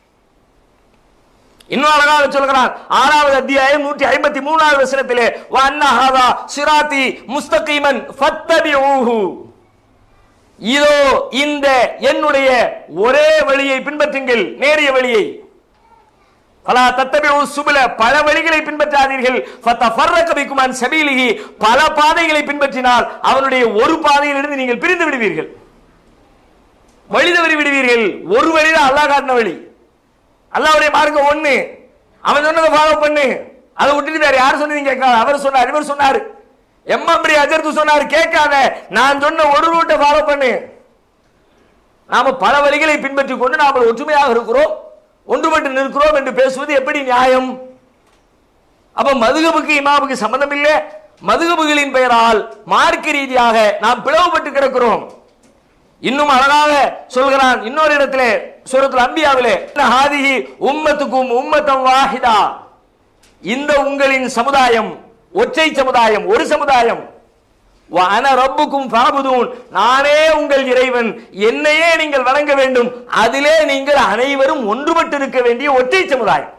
இன்னும் அழகாக சொல்கிறான் ஆறாவது அத்தியாயம் நூற்றி ஐம்பத்தி மூணாவது வசனத்திலே, வஅன்ன ஹாதா சிராத்தி முஸ்தகீமன் ஃபத்தபிஊஹு, இதோ இந்த என்னுடைய ஒரே வழியை பின்பற்றுங்கள், நேரிய வழியை. பல தத்தபிஉ சுபுல, பல வழிகளை பின்பற்றாதீர்கள். ஃபதஃபர்ரக பிக்கும் அன் சபீலிஹி, பல பாதைகளை பின்பற்றினால் அவனுடைய ஒரு பாதையிலிருந்து நீங்கள் பிரிந்து விடுவீர்கள், வழி தவறி விடுவீர்கள். ஒரு வழிதான் அல்லாஹ் காட்டின வழி. அல்லாஹ்வுடைய மார்க்கம் ஒண்ணு. அவன் சொன்னதை ஃபாலோ பண்ணு. அதை விட்டுட்டு வேற யார் சொன்னீங்க கேட்காத. அவர் சொன்னார், இவர் சொன்னார், எம்மம்பரி அஜர்த்து சொன்னார், கேட்காத. நான் சொன்ன ஒரு ரூட்டை ஃபாலோ பண்ணு. நாம பல வழிகளை பின்பற்றி கொண்டு நாம ஒற்றுமையாக இருக்கிறோம், ஒன்றுபட்டு நிற்கிறோம் என்று பேசுவது எப்படி நியாயம்? அப்ப மதுகபுக்கு இமாமுக்கு சம்பந்தம் இல்லை. மதுகபுகளின் பெயரால் மார்க்க ரீதியாக நாம் பிளவுபட்டு கிடக்கிறோம். இன்னும் அழகாக சொல்கிறான் இன்னொரு இடத்திலே, சூரத்துல் அன்பியாவிலே, ஹாதிஹி உம்மத்துக்கும் உம்மத்தம் வாஹிதா, இந்த உங்களின் சமுதாயம் ஒற்றை சமுதாயம், ஒரு சமுதாயம். வஅன ரப்புக்கும் ஃபஅபுதூன், நானே உங்கள் இறைவன், என்னையே நீங்கள் வணங்க வேண்டும், அதிலே நீங்கள் அனைவரும் ஒன்றுபட்டு இருக்க வேண்டிய ஒற்றை சமுதாயம்.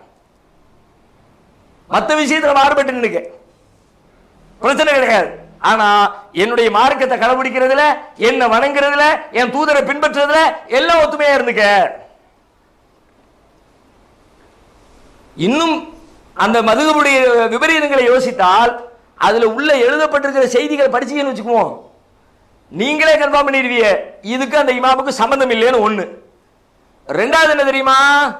மற்ற விஷயத்துல மாறுபட்டு நினைக்க பிரச்சனை கிடையாது. ஆனா என்னுடைய மார்க்கத்தை கடைபிடிக்கிறதுல, என்ன வணங்குறதுல, என் தூதரை பின்பற்றுறதுல எல்லாம் ஒத்துமையா இருந்துக்க. இன்னும் அந்த மதுகபுடைய விபரீதங்களை யோசித்தால் அதுல உள்ள எழுதப்பட்டிருக்கிற செய்திகளை படிச்சீங்கன்னு வச்சுக்குவோம், நீங்களே கன்ஃபார்ம் பண்ணிடுவீங்க இதுக்கு அந்த இமாமுக்கு சம்பந்தம் இல்லைன்னு. ஒண்ணு. ரெண்டாவது என்ன தெரியுமா,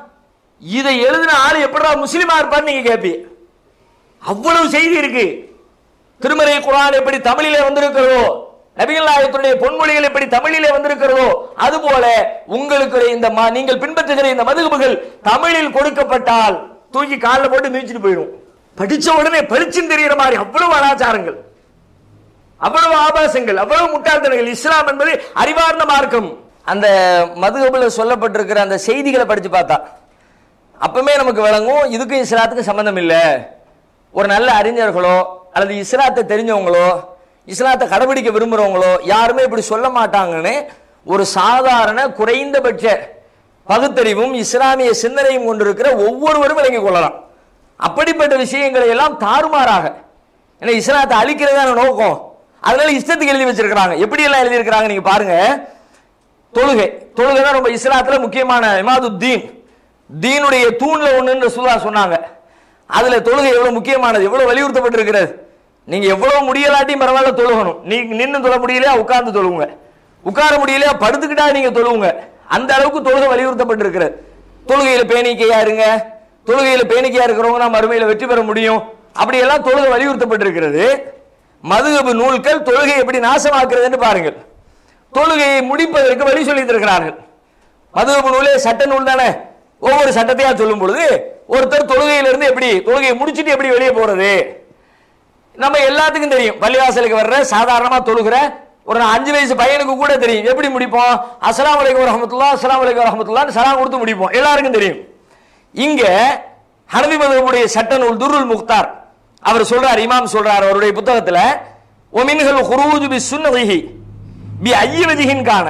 இதை எழுதின ஆளு எப்படா முஸ்லிமா இருப்பான்னு நீங்க கேட்பீங்க. அவ்வளவு செய்தி இருக்கு. திருமறை குர்ஆன் எப்படி தமிழிலே வந்திருக்கிறதோ, நபிகள் நாயகத்துடைய பொன்மொழிகள் எப்படி தமிழிலே வந்திருக்கிறதோ, அதுபோல உங்களுக்கு இந்த நீங்கள் பின்பற்றுகிற இந்த மதுகபுகள் தமிழில் கொடுக்கப்பட்டால் தூக்கி காலில் போட்டு மிதிச்சுட்டு போயிடும். படிச்ச உடனே பளிச்சுன்னு தெரிகிற மாதிரி அவ்வளவு அனாச்சாரங்கள், அவ்வளவு ஆபாசங்கள், அவ்வளவு முட்டாள்தனங்கள். இஸ்லாம் என்பது அறிவார்ந்த மார்க்கம். அந்த மதுகபுல சொல்லப்பட்டிருக்கிற அந்த செய்திகளை படிச்சு பார்த்தா அப்பமே நமக்கு விளங்கும் இதுக்கும் இஸ்லாத்துக்கு சம்பந்தம் இல்லை. ஒரு நல்ல அறிஞர்களோ அல்லது இஸ்லாத்தை தெரிஞ்சவங்களோ இஸ்லாத்தை கடைபிடிக்க விரும்புறவங்களோ யாருமே இப்படி சொல்ல மாட்டாங்கன்னு ஒரு சாதாரண குறைந்தபட்ச பகுத்தறிவும் இஸ்லாமிய சிந்தனையும் கொண்டிருக்கிற ஒவ்வொருவரும் விளங்கிக் கொள்ளலாம். அப்படிப்பட்ட விஷயங்களை எல்லாம் தாறுமாறாக, ஏன்னா இஸ்லாத்தை அழிக்கிறதான நோக்கம், அதனால இஷ்டத்துக்கு எழுதி வச்சிருக்கிறாங்க. எப்படி எல்லாம் எழுதி இருக்கிறாங்க நீங்க பாருங்க. தொழுகை தொழுகை தான் ரொம்ப இஸ்லாத்துல முக்கியமான இமாதுத்தீன், தீனுடைய தூண்ல ஒண்ணுன்னு ரசூலுல்லாஹ் சொன்னாங்க. அதுல தொழுகை எவ்வளவு முக்கியமானது, எவ்வளவு வலியுறுத்தப்பட்டிருக்கிறது. நீங்க எவ்வளவு முடியலாட்டியும் பரவாயில்ல தொழுகணும். நீங்க நின்று தொழ முடியலையா உட்கார்ந்து தொழுவுங்க, உட்கார முடியலையா படுத்துக்கிட்டா நீங்க தொழுவுங்க. அந்த அளவுக்கு தொழுகை வலியுறுத்தப்பட்டிருக்கிறது. தொழுகையில பேணிக்கையா இருங்க, தொழுகையில பேணிக்கையா இருக்கிறவங்க தான் மறுமையில வெற்றி பெற முடியும். அப்படியெல்லாம் தொழுகை வலியுறுத்தப்பட்டிருக்கிறது. மதுகபு நூல்கள் தொழுகை எப்படி நாசமாக்குறது என்று பாருங்கள். தொழுகையை முடிப்பதற்கு வழி சொல்லி இருக்கிறார்கள். மதுகபு நூலே சட்ட நூல் தானே, ஒவ்வொரு சட்டத்தையா சொல்லும் பொழுது ஒருத்தர் தொழுகையிலிருந்து எப்படி தொழுகையை முடிச்சுட்டு எப்படி வெளியே போறது, நம்ம எல்லாத்துக்கும் தெரியும். பள்ளிவாசலுக்கு வர்ற சாதாரணமா தொழுகிற ஒரு அஞ்சு வயசு பையனுக்கு கூட தெரியும் எப்படி முடிப்போம். அஸ்ஸலாமு அலைக்கும் வரஹ்மத்துல்லாஹ், அஸ்ஸலாமு அலைக்கும் வரஹ்மத்துல்லாஹ்னு சலாம் கொடுத்து முடிப்போம், எல்லாருக்கும் தெரியும். இங்க ஹனஃபி மதுஹபுடைய சட்ட நூல் துர்ருல் முக்தார் அவர் சொல்றார், இமாம் சொல்றார் அவருடைய புத்தகத்துல, ஒமின்ஹல் குரூஜு பி சுன்னதிஹி பி ஐயவஜிஹின் கான,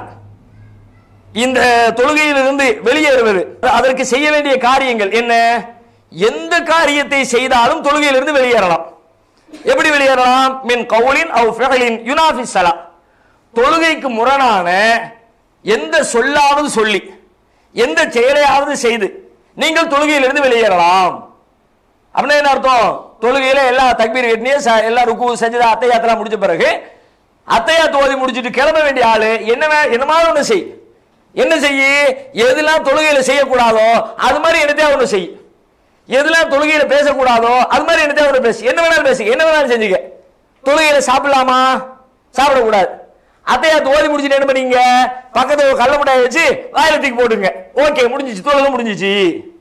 இந்த தொழுகையிலிருந்து வெளியேறுவது அதற்கு செய்ய வேண்டிய காரியங்கள் என்ன, எந்த காரியத்தை செய்தாலும் தொழுகையிலிருந்து வெளியேறலாம். எப்படி வெளியேறலாம், மின் கவுலின் அவ் ஃபிஅலின் யுனாஃபி ஸலா, தொழுகைக்கு முரணான எந்த சொல்லாவது சொல்லி எந்த செயலையாவது செய்து நீங்கள் தொழுகையிலிருந்து வெளியேறலாம். அப்படின்னா என்ன அர்த்தம், தொழுகையில எல்லா தக்பீர் கட்டினே எல்லா ருக்கு சஜ்தா அத்தையாத்தெல்லாம் முடிச்ச பிறகு அத்தையாத்து ஓதி முடிச்சுட்டு கிளம்ப வேண்டிய ஆளு என்ன என்னமாவது ஒண்ணு செய், என்ன செய்ய, எதெல்லாம் தொழுகையில செய்யக்கூடாதோ அது மாதிரி என்னத்தையா ஒண்ணு செய், எதெல்லாம் தொழுகையில பேசக்கூடாதோ அது மாதிரி என்னத்தையா ஒண்ணு பேசு, என்ன வேணாலும் பேசு, என்ன வேணாலும் செஞ்சுக்க. தொழுகையில சாப்பிடலாமா, சாப்பிடக்கூடாது. அத்தையாத்து ஓதி முடிச்சுட்டு என்ன பண்ணீங்க, பக்கத்துல கள்ள முட்டாய் வச்சு வாயில தூக்கி போட்டுங்க, ஓகே முடிஞ்சிச்சு, தொழுகை முடிஞ்சிச்சு.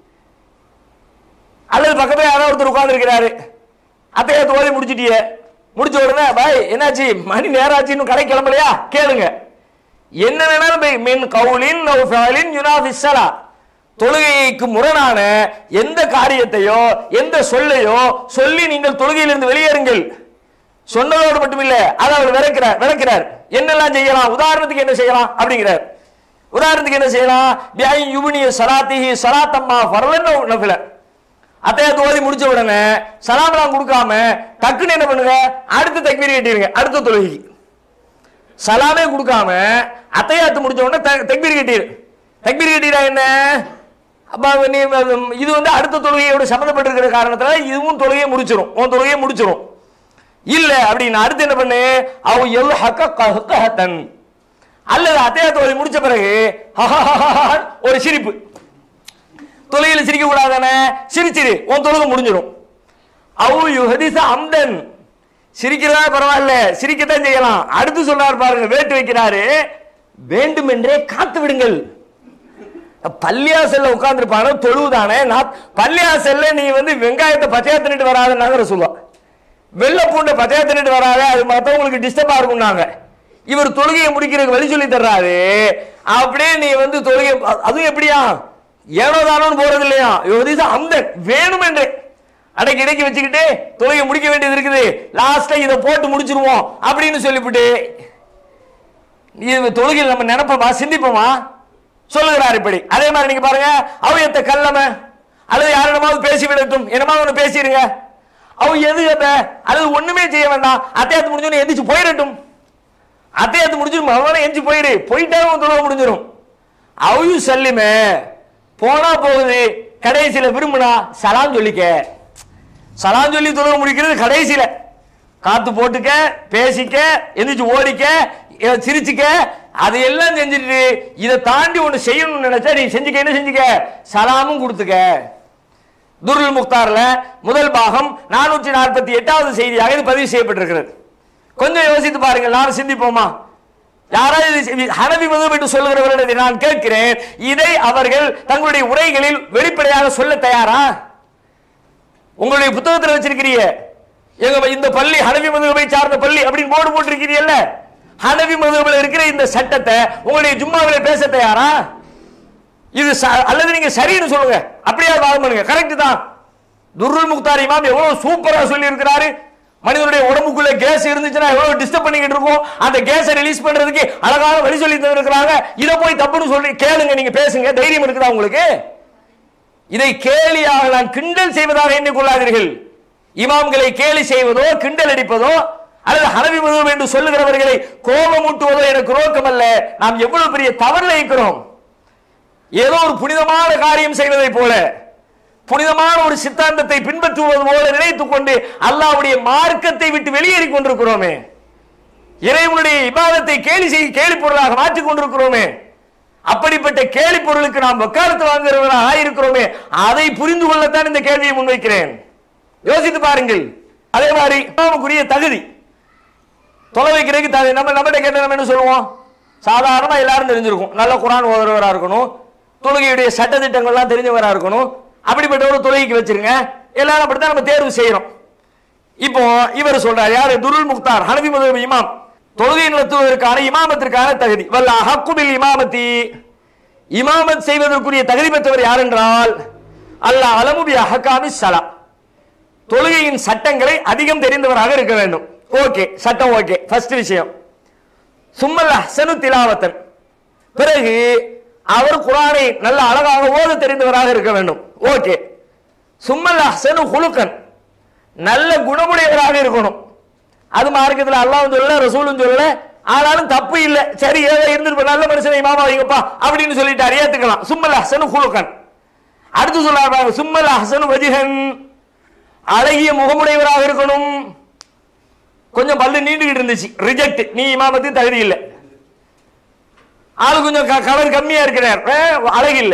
அல்லது பக்கத்துல யாராவது ஒருத்தர் உட்கார்ந்து இருக்கிறாரு, அத்தையாத்து ஓதி முடிச்சிட்டிய, முடிச்ச உடனே பாய் என்னாச்சு மணி நேரம் ஆச்சு இன்னும் கடை கிளம்பலையா கேளுங்க. என்ன வேணாலும் மின் கவுலின் அவ் ஃபிஅலின் யுனாஃபி ஸலா, தொழுகைக்கு முரணான எந்த காரியத்தையோ எந்த சொல்லையோ சொல்லி நீங்கள் தொழுகையிலிருந்து வெளியேறுங்கள். சொன்னதோடு மட்டுமில்ல, அதை அவர் விளக்கிறார் விளக்கிறார் என்னெல்லாம் செய்யலாம், உதாரணத்துக்கு என்ன செய்யலாம் அப்படிங்கிறார். உதாரணத்துக்கு என்ன செய்யலாம், பிஐ யுப்னிய ஸலாத்திஹி ஸலாத்தம்மா ஃபர்லன் நஃபில, அத்தையாத்து ஓதி முடிச்ச உடனே சலாம்லாம் கொடுக்காம டக்குன்னு என்ன பண்ணுங்க, அடுத்த தக்பீர் கட்டிடுங்க, அடுத்த தொழுகைக்கு சலாமே கொடுக்காம அத்தையாத்து முடிச்ச உடனே தக்பீர் கட்டிடு. தக்பீர் கட்டிடா என்ன, இது வந்து அடுத்த தொழுகையோட சம்பந்தப்பட்டிருக்கிற காரணத்தினால இதுவும் தொழுகையை முடிச்சிடும், உன் தொழுகையை முடிச்சிடும். இல்ல அப்படின்னு அடுத்து என்ன பண்ணு, அவ எல் ஹக்கன் அல்லது அத்தையாத்து ஓதி முடிச்ச பிறகு ஒரு சிரிப்பு, தொழுகையில சிரிக்க கூடாதானே, சிரிச்சிரு, உன் தொழுகை முடிஞ்சிடும். அவு யுஹதிஸ அம்தன், சிரிக்கிறதா பரவாயில்ல, சிரிக்கத்தான் செய்யலாம். அடுத்து சொல்றாரு பாருங்க, வேட்டு வைக்கிறாரு, வேண்டுமென்றே காத்து விடுங்கள். பள்ளியாசல்ல உட்கார்ந்து இருப்பான தொழுவுதானே, பள்ளியாசல்ல நீ வந்து வெங்காயத்தை பச்சையா தின்னுட்டு வராதுன்னாங்க சொல்லுவா, வெள்ளை பூண்டை பச்சையா தின்னுட்டு வராத, அது மற்றவங்களுக்கு டிஸ்டர்பா இருக்கும்னாங்க. இவர் தொழுகையை முடிக்கிறதுக்கு வழி சொல்லி தர்றாரு. அப்படியே நீ வந்து தொழுகை, அதுவும் எப்படியா ஏனோ தானோன்னு போறது இல்லையா, அந்த வேணுமென்றே அடக்கி இடைக்கி வச்சுக்கிட்டு தொழுகை முடிக்க வேண்டியது இருக்குது, லாஸ்ட்ல இதை போட்டு முடிச்சிருவோம் அப்படின்னு சொல்லிவிட்டு தொழுகையில் நம்ம நினைப்போமா, சிந்திப்போமா? சொல்லுகிறார் இப்படி. அதே மாதிரி நீங்க பாருங்க, அவையத்தை கல்லம அல்லது யாரிடமாவது பேசி விடட்டும், என்னமா ஒண்ணு பேசிடுங்க, அவ எது அல்லது ஒண்ணுமே செய்ய வேண்டாம், அத்தையாத்து முடிஞ்சோன்னு எந்திரிச்சு போயிடட்டும், அத்தையாத்து முடிஞ்சிடும் அவனே எஞ்சி போயிரு, போயிட்டே தொழுகை முடிஞ்சிடும். அவையு சல்லிமே போனா போகுது, கடைசியில விரும்பினா சலாம் சொல்லிக்க, சலாம் சொல்லி தொழுகை முடிக்கிறது கடைசியில. காத்து போட்டுக்க, பேசிக்க, எந்திரிச்சு ஓடிக்க, சிரிச்சுக்க, அதையெல்லாம் செஞ்சுட்டு இதை தாண்டி ஒண்ணு செய்யணும்னு நினைச்சா நீ செஞ்சுக்க, என்ன செஞ்சுக்க, சலாமும் கொடுத்துக்க. துருல் முக்தார்ல முதல் பாகம் நானூற்றி நாற்பத்தி எட்டாவது செய்தியாக இது பதிவு செய்யப்பட்டிருக்கிறது. கொஞ்சம் யோசித்து பாருங்க, நான் சிந்திப்போமா? யாராவது ஹனபி மதுஹப் என்று சொல்லுகிறவர்களை நான் கேட்கிறேன், இதை அவர்கள் தங்களுடைய உரைகளில் வெளிப்படையாக சொல்ல தயாரா? உங்களுடைய புத்தகத்தில் வச்சிருக்கிறீங்க, எங்க இந்த பள்ளி ஹனபி மதுஹபை சார்ந்த பள்ளி அப்படின்னு போர்டு போட்டிருக்கிறீல்ல, ஹனபி மதுஹபில் இருக்கிற இந்த சட்டத்தை உங்களுடைய ஜும்மாவில் பேச தயாரா? இது அல்லது நீங்க சரின்னு சொல்லுங்க, அப்படியே வாதம் பண்ணுங்க, கரெக்ட் தான். துருல் முக்தார் இமாம் எவ்வளவு சூப்பரா சொல்லி இருக்கிறாரு. மனிதனுடைய உடம்புக்குள்ள கேஸ் இருந்துச்சுன்னா எவ்வளவு டிஸ்டர்ப் பண்ணிக்கிட்டு இருக்கும், அந்த கேஸை ரிலீஸ் பண்றதுக்கு அழகான வழி சொல்லி தந்திருக்கிறாங்க. இதை போய் தப்புன்னு சொல்லி கேளுங்க, நீங்க பேசுங்க, தைரியம் இருக்குதா உங்களுக்கு? இதை கேலியாக நான் கிண்டல் செய்வதாக எண்ணிக்கொள்ளாதீர்கள். இமாம்களை கேலி செய்வதோ கிண்டல் அடிப்பதோ அல்லது ஹனபி மதுஹப் என்று சொல்லுகிறவர்களை கோபமூட்டுவதோ எனக்கு நோக்கம் அல்ல. நாம் எவ்வளவு பெரிய தவறுல இருக்கிறோம். ஏதோ ஒரு புனிதமான காரியம் செய்வதை போல, புனிதமான ஒரு சித்தாந்தத்தை பின்பற்றுவது போல நினைத்துக் கொண்டு அல்லாஹ்வுடைய மார்க்கத்தை விட்டு வெளியேறி கொண்டிருக்கிறோமே, இறைவனுடைய இபாதத்தை கேலி செய்ய கேலி பொருளாக மாற்றிக் கொண்டிருக்கிறோமே, அப்படிப்பட்ட கேலி பொருளுக்கு நாம் வக்காலத்து வாங்குகிறவர்களாக ஆயிருக்கிறோமே, அதை புரிந்து கொள்ளத்தான் இந்த கேள்வியை முன்வைக்கிறேன். யோசித்து பாருங்கள். அதே மாதிரி இமாமுக்குரிய தகுதி தொலை வைக்கிறதுக்கு நம்ம நம்மகிட்ட கேட்ட நம்ம என்ன சொல்லுவோம்? சாதாரணமா எல்லாரும் தெரிஞ்சிருக்கும், நல்ல குர்ஆன் ஓதுறவரா இருக்கணும், தொழுகையுடைய சட்ட திட்டங்கள்லாம் தெரிஞ்சவரா இருக்கணும், அப்படிப்பட்ட ஒரு தொழுகைக்கு வச்சிருங்க, எல்லாரும் அப்படித்தான் நம்ம தேர்வு செய்யறோம். இப்போ இவர் சொல்றார், யாரு? துருல் முக்தார் ஹனபி மதுஹப் இமாம், தொழுகை நடத்துவதற்கான இமாமத்திற்கான தகுதி. வல்ல ஹக்குபில் இமாமத்தி, இமாமத் செய்வதற்குரிய தகுதி பெற்றவர் யார் என்றால் அல்லாஹ் அலமு பி அஹ்காமி ஸலா, தொழுகையின் சட்டங்களை அதிகம் தெரிந்தவராக இருக்க வேண்டும். ஓகே, சட்டம் ஓகே, ஃபர்ஸ்ட் விஷயம். சும்மல் அஹ்சனு திலாவத்தன், பிறகு அவர் குர்ஆனை நல்ல அழகாக ஓத தெரிந்தவராக இருக்க வேண்டும். ஓகே. சும்மல் அஹ்சனு குலுக்கன், நல்ல குணமுடையவராக இருக்கணும். அது மார்க்கத்தில் அல்லாஹ்வும் சொல்லல, ரசூலும் சொல்லல, ஆனாலும் தப்பு இல்லை, சரி ஏதோ இருந்துட்டு நல்ல மனுஷனை இமாமா வைங்கப்பா அப்படின்னு சொல்லிட்டு அறியாத்துக்கலாம். சும்மல் அஹ்சனு குலுக்கன். அடுத்து சொல்றாங்க சும்மல் அஹ்சனு வஜ்ஹன், அழகிய முகமுடையவராக இருக்கணும். கொஞ்சம் பல்லு நீண்டுகிட்டு இருந்துச்சு, ரிஜெக்ட், நீ இமாமத்துக்கு தகுதி இல்லை. ஆளு கொஞ்சம் கலர் கம்மியா இருக்கிறார், அழகு இல்லை.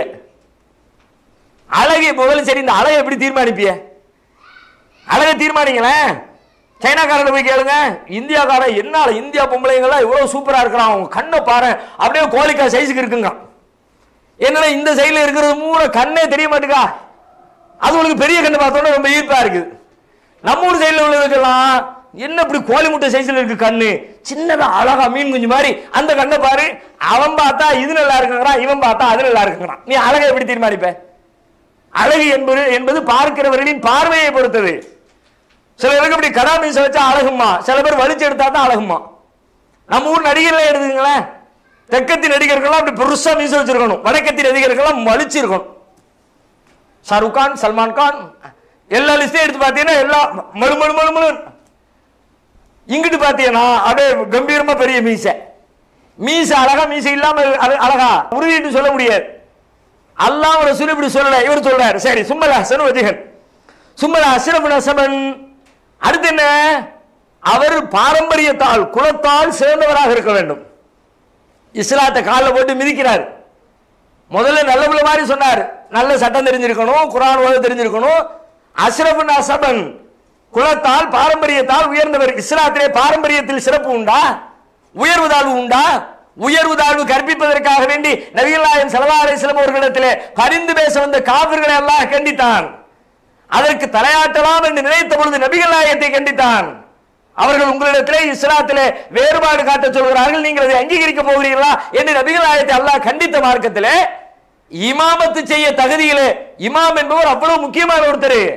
அழகு முதல்ல சரி, இந்த அழகை எப்படி தீர்மானிப்பிய? அழகை தீர்மானிங்களேன். சைனாக்காரன் போய் கேளுங்க, இந்தியாக்காரன் என்ன இந்தியா பொம்பளைங்கெல்லாம் இவ்வளவு சூப்பரா இருக்கிறான், அவங்க கண்ணை பாரு அப்படியே கோழிக்கா சைஸுக்கு இருக்குங்க. என்னன்னா இந்த சைடுல இருக்கிறது மூணு கண்ணே தெரிய மாட்டேங்கா, அது உங்களுக்கு பெரிய கண்ணு பார்த்தோன்னா ரொம்ப ஈர்ப்பா இருக்குது. நம்ம ஊர் சைடுல உள்ளதுக்கெல்லாம் என்ன இப்படி கோழி முட்டை சைஸ்ல இருக்கு கண்ணு, சின்னதா அழகா மீன் குஞ்சு மாதிரி அந்த கண்ணை பாரு. அவன் பார்த்தா இது நல்லா இருக்குங்கிறான், இவன் பார்த்தா அது நல்லா இருக்குங்கிறான். நீ அழகை எப்படி தீர்மானிப்ப? அழகு என்பது என்பது பார்க்கிறவர்களின் பார்வையை பொறுத்தது. சில பேருக்கு அப்படி கடா மீச வச்சா அழகுமா, சில பேர் வலிச்சு எடுத்தா தான் அழகுமா. நம்ம ஊர் நடிகர்களே எடுத்துங்களேன், தெற்கத்தின் நடிகர்கள்லாம் அப்படி பெருசா மீச வச்சிருக்கணும், வடக்கத்தின் நடிகர்கள்லாம் வலிச்சு இருக்கணும். ஷாருக் கான், சல்மான் கான், எல்லா லிஸ்டையும் எடுத்து பார்த்தீங்கன்னா எல்லாம் மழு மழு மழு மழு. இங்கிட்டு பாத்தீங்கன்னா அப்படியே கம்பீரமா பெரிய மீச, மீச அழகா, மீச இல்லாம அழகா உறுதிட்டு சொல்ல முடியாது. அல்லாஹ் ரசூல் இப்படி சொல்லல, இவர் சொல்றாரு. சரி, சும்மல் அஹ்சனு வஜ்ஹன், சும்மல் அஷ்ரஃபு நஸபன். அடுத்து என்ன? அவர் பாரம்பரியத்தால் குலத்தால் சிறந்தவராக இருக்க வேண்டும். இஸ்லாத்தை காலில் போட்டு மிதிக்கிறார். முதல்ல நல்ல பிள்ளை மாதிரி சொன்னார், நல்ல சட்டம் தெரிஞ்சிருக்கணும், குர்ஆன் ஓத தெரிஞ்சிருக்கணும். அஷ்ரஃபு நஸபன், குலத்தால் பாரம்பரியத்தால் உயர்ந்தவர். இஸ்லாத்திலே பாரம்பரியத்தில் சிறப்பு உண்டா? உயர்வு தாழ்வு உண்டா? உயர்வு தாழ்வு கற்பிப்பதற்காக வேண்டி நபிகள் நாயகம் ஸல்லல்லாஹு அலைஹி வஸல்லம் அவர்களிடத்திலே பரிந்து பேச வந்த காபிர்களை அல்லாஹ் கண்டித்தான். அதற்கு தலையாட்டலாம் என்று நினைத்த பொழுது நபிகள் நாயகத்தை கண்டித்தான். அவர்கள் உங்களிடத்திலே இஸ்லாத்திலே வேறுபாடு காட்ட சொல்கிறார்கள், நீங்கள் அதை அங்கீகரிக்க போகிறீர்களா என்று நபிகள் நாயகத்தை அல்லாஹ் கண்டித்த மார்க்கத்திலே இமாமத்து செய்ய தகுதியிலே இமாம் என்பவர் அவ்வளவு முக்கியமான ஒருத்தர்.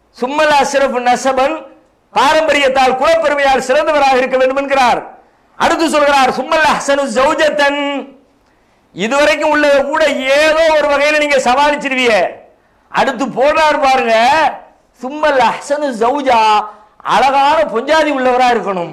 சும்மல் அஸ்ரஃப் நஸபன், பாரம்பரியத்தால் குலப்பெருமையால் சிறந்தவராக இருக்க வேண்டும் என்கிறார். அடுத்து சொல்கிறார் சும்மல் அஹ்சனு ஜௌஜத்தன், இதுவரைக்கும் உள்ளத கூட ஏதோ ஒரு வகையில நீங்க சமாளிச்சிருவீங்க. அடுத்து போடுறார் பாருங்க, சும்மல் அஹ்சனு ஜௌஜா, அழகான பொஞ்சாதி உள்ளவரா இருக்கணும்.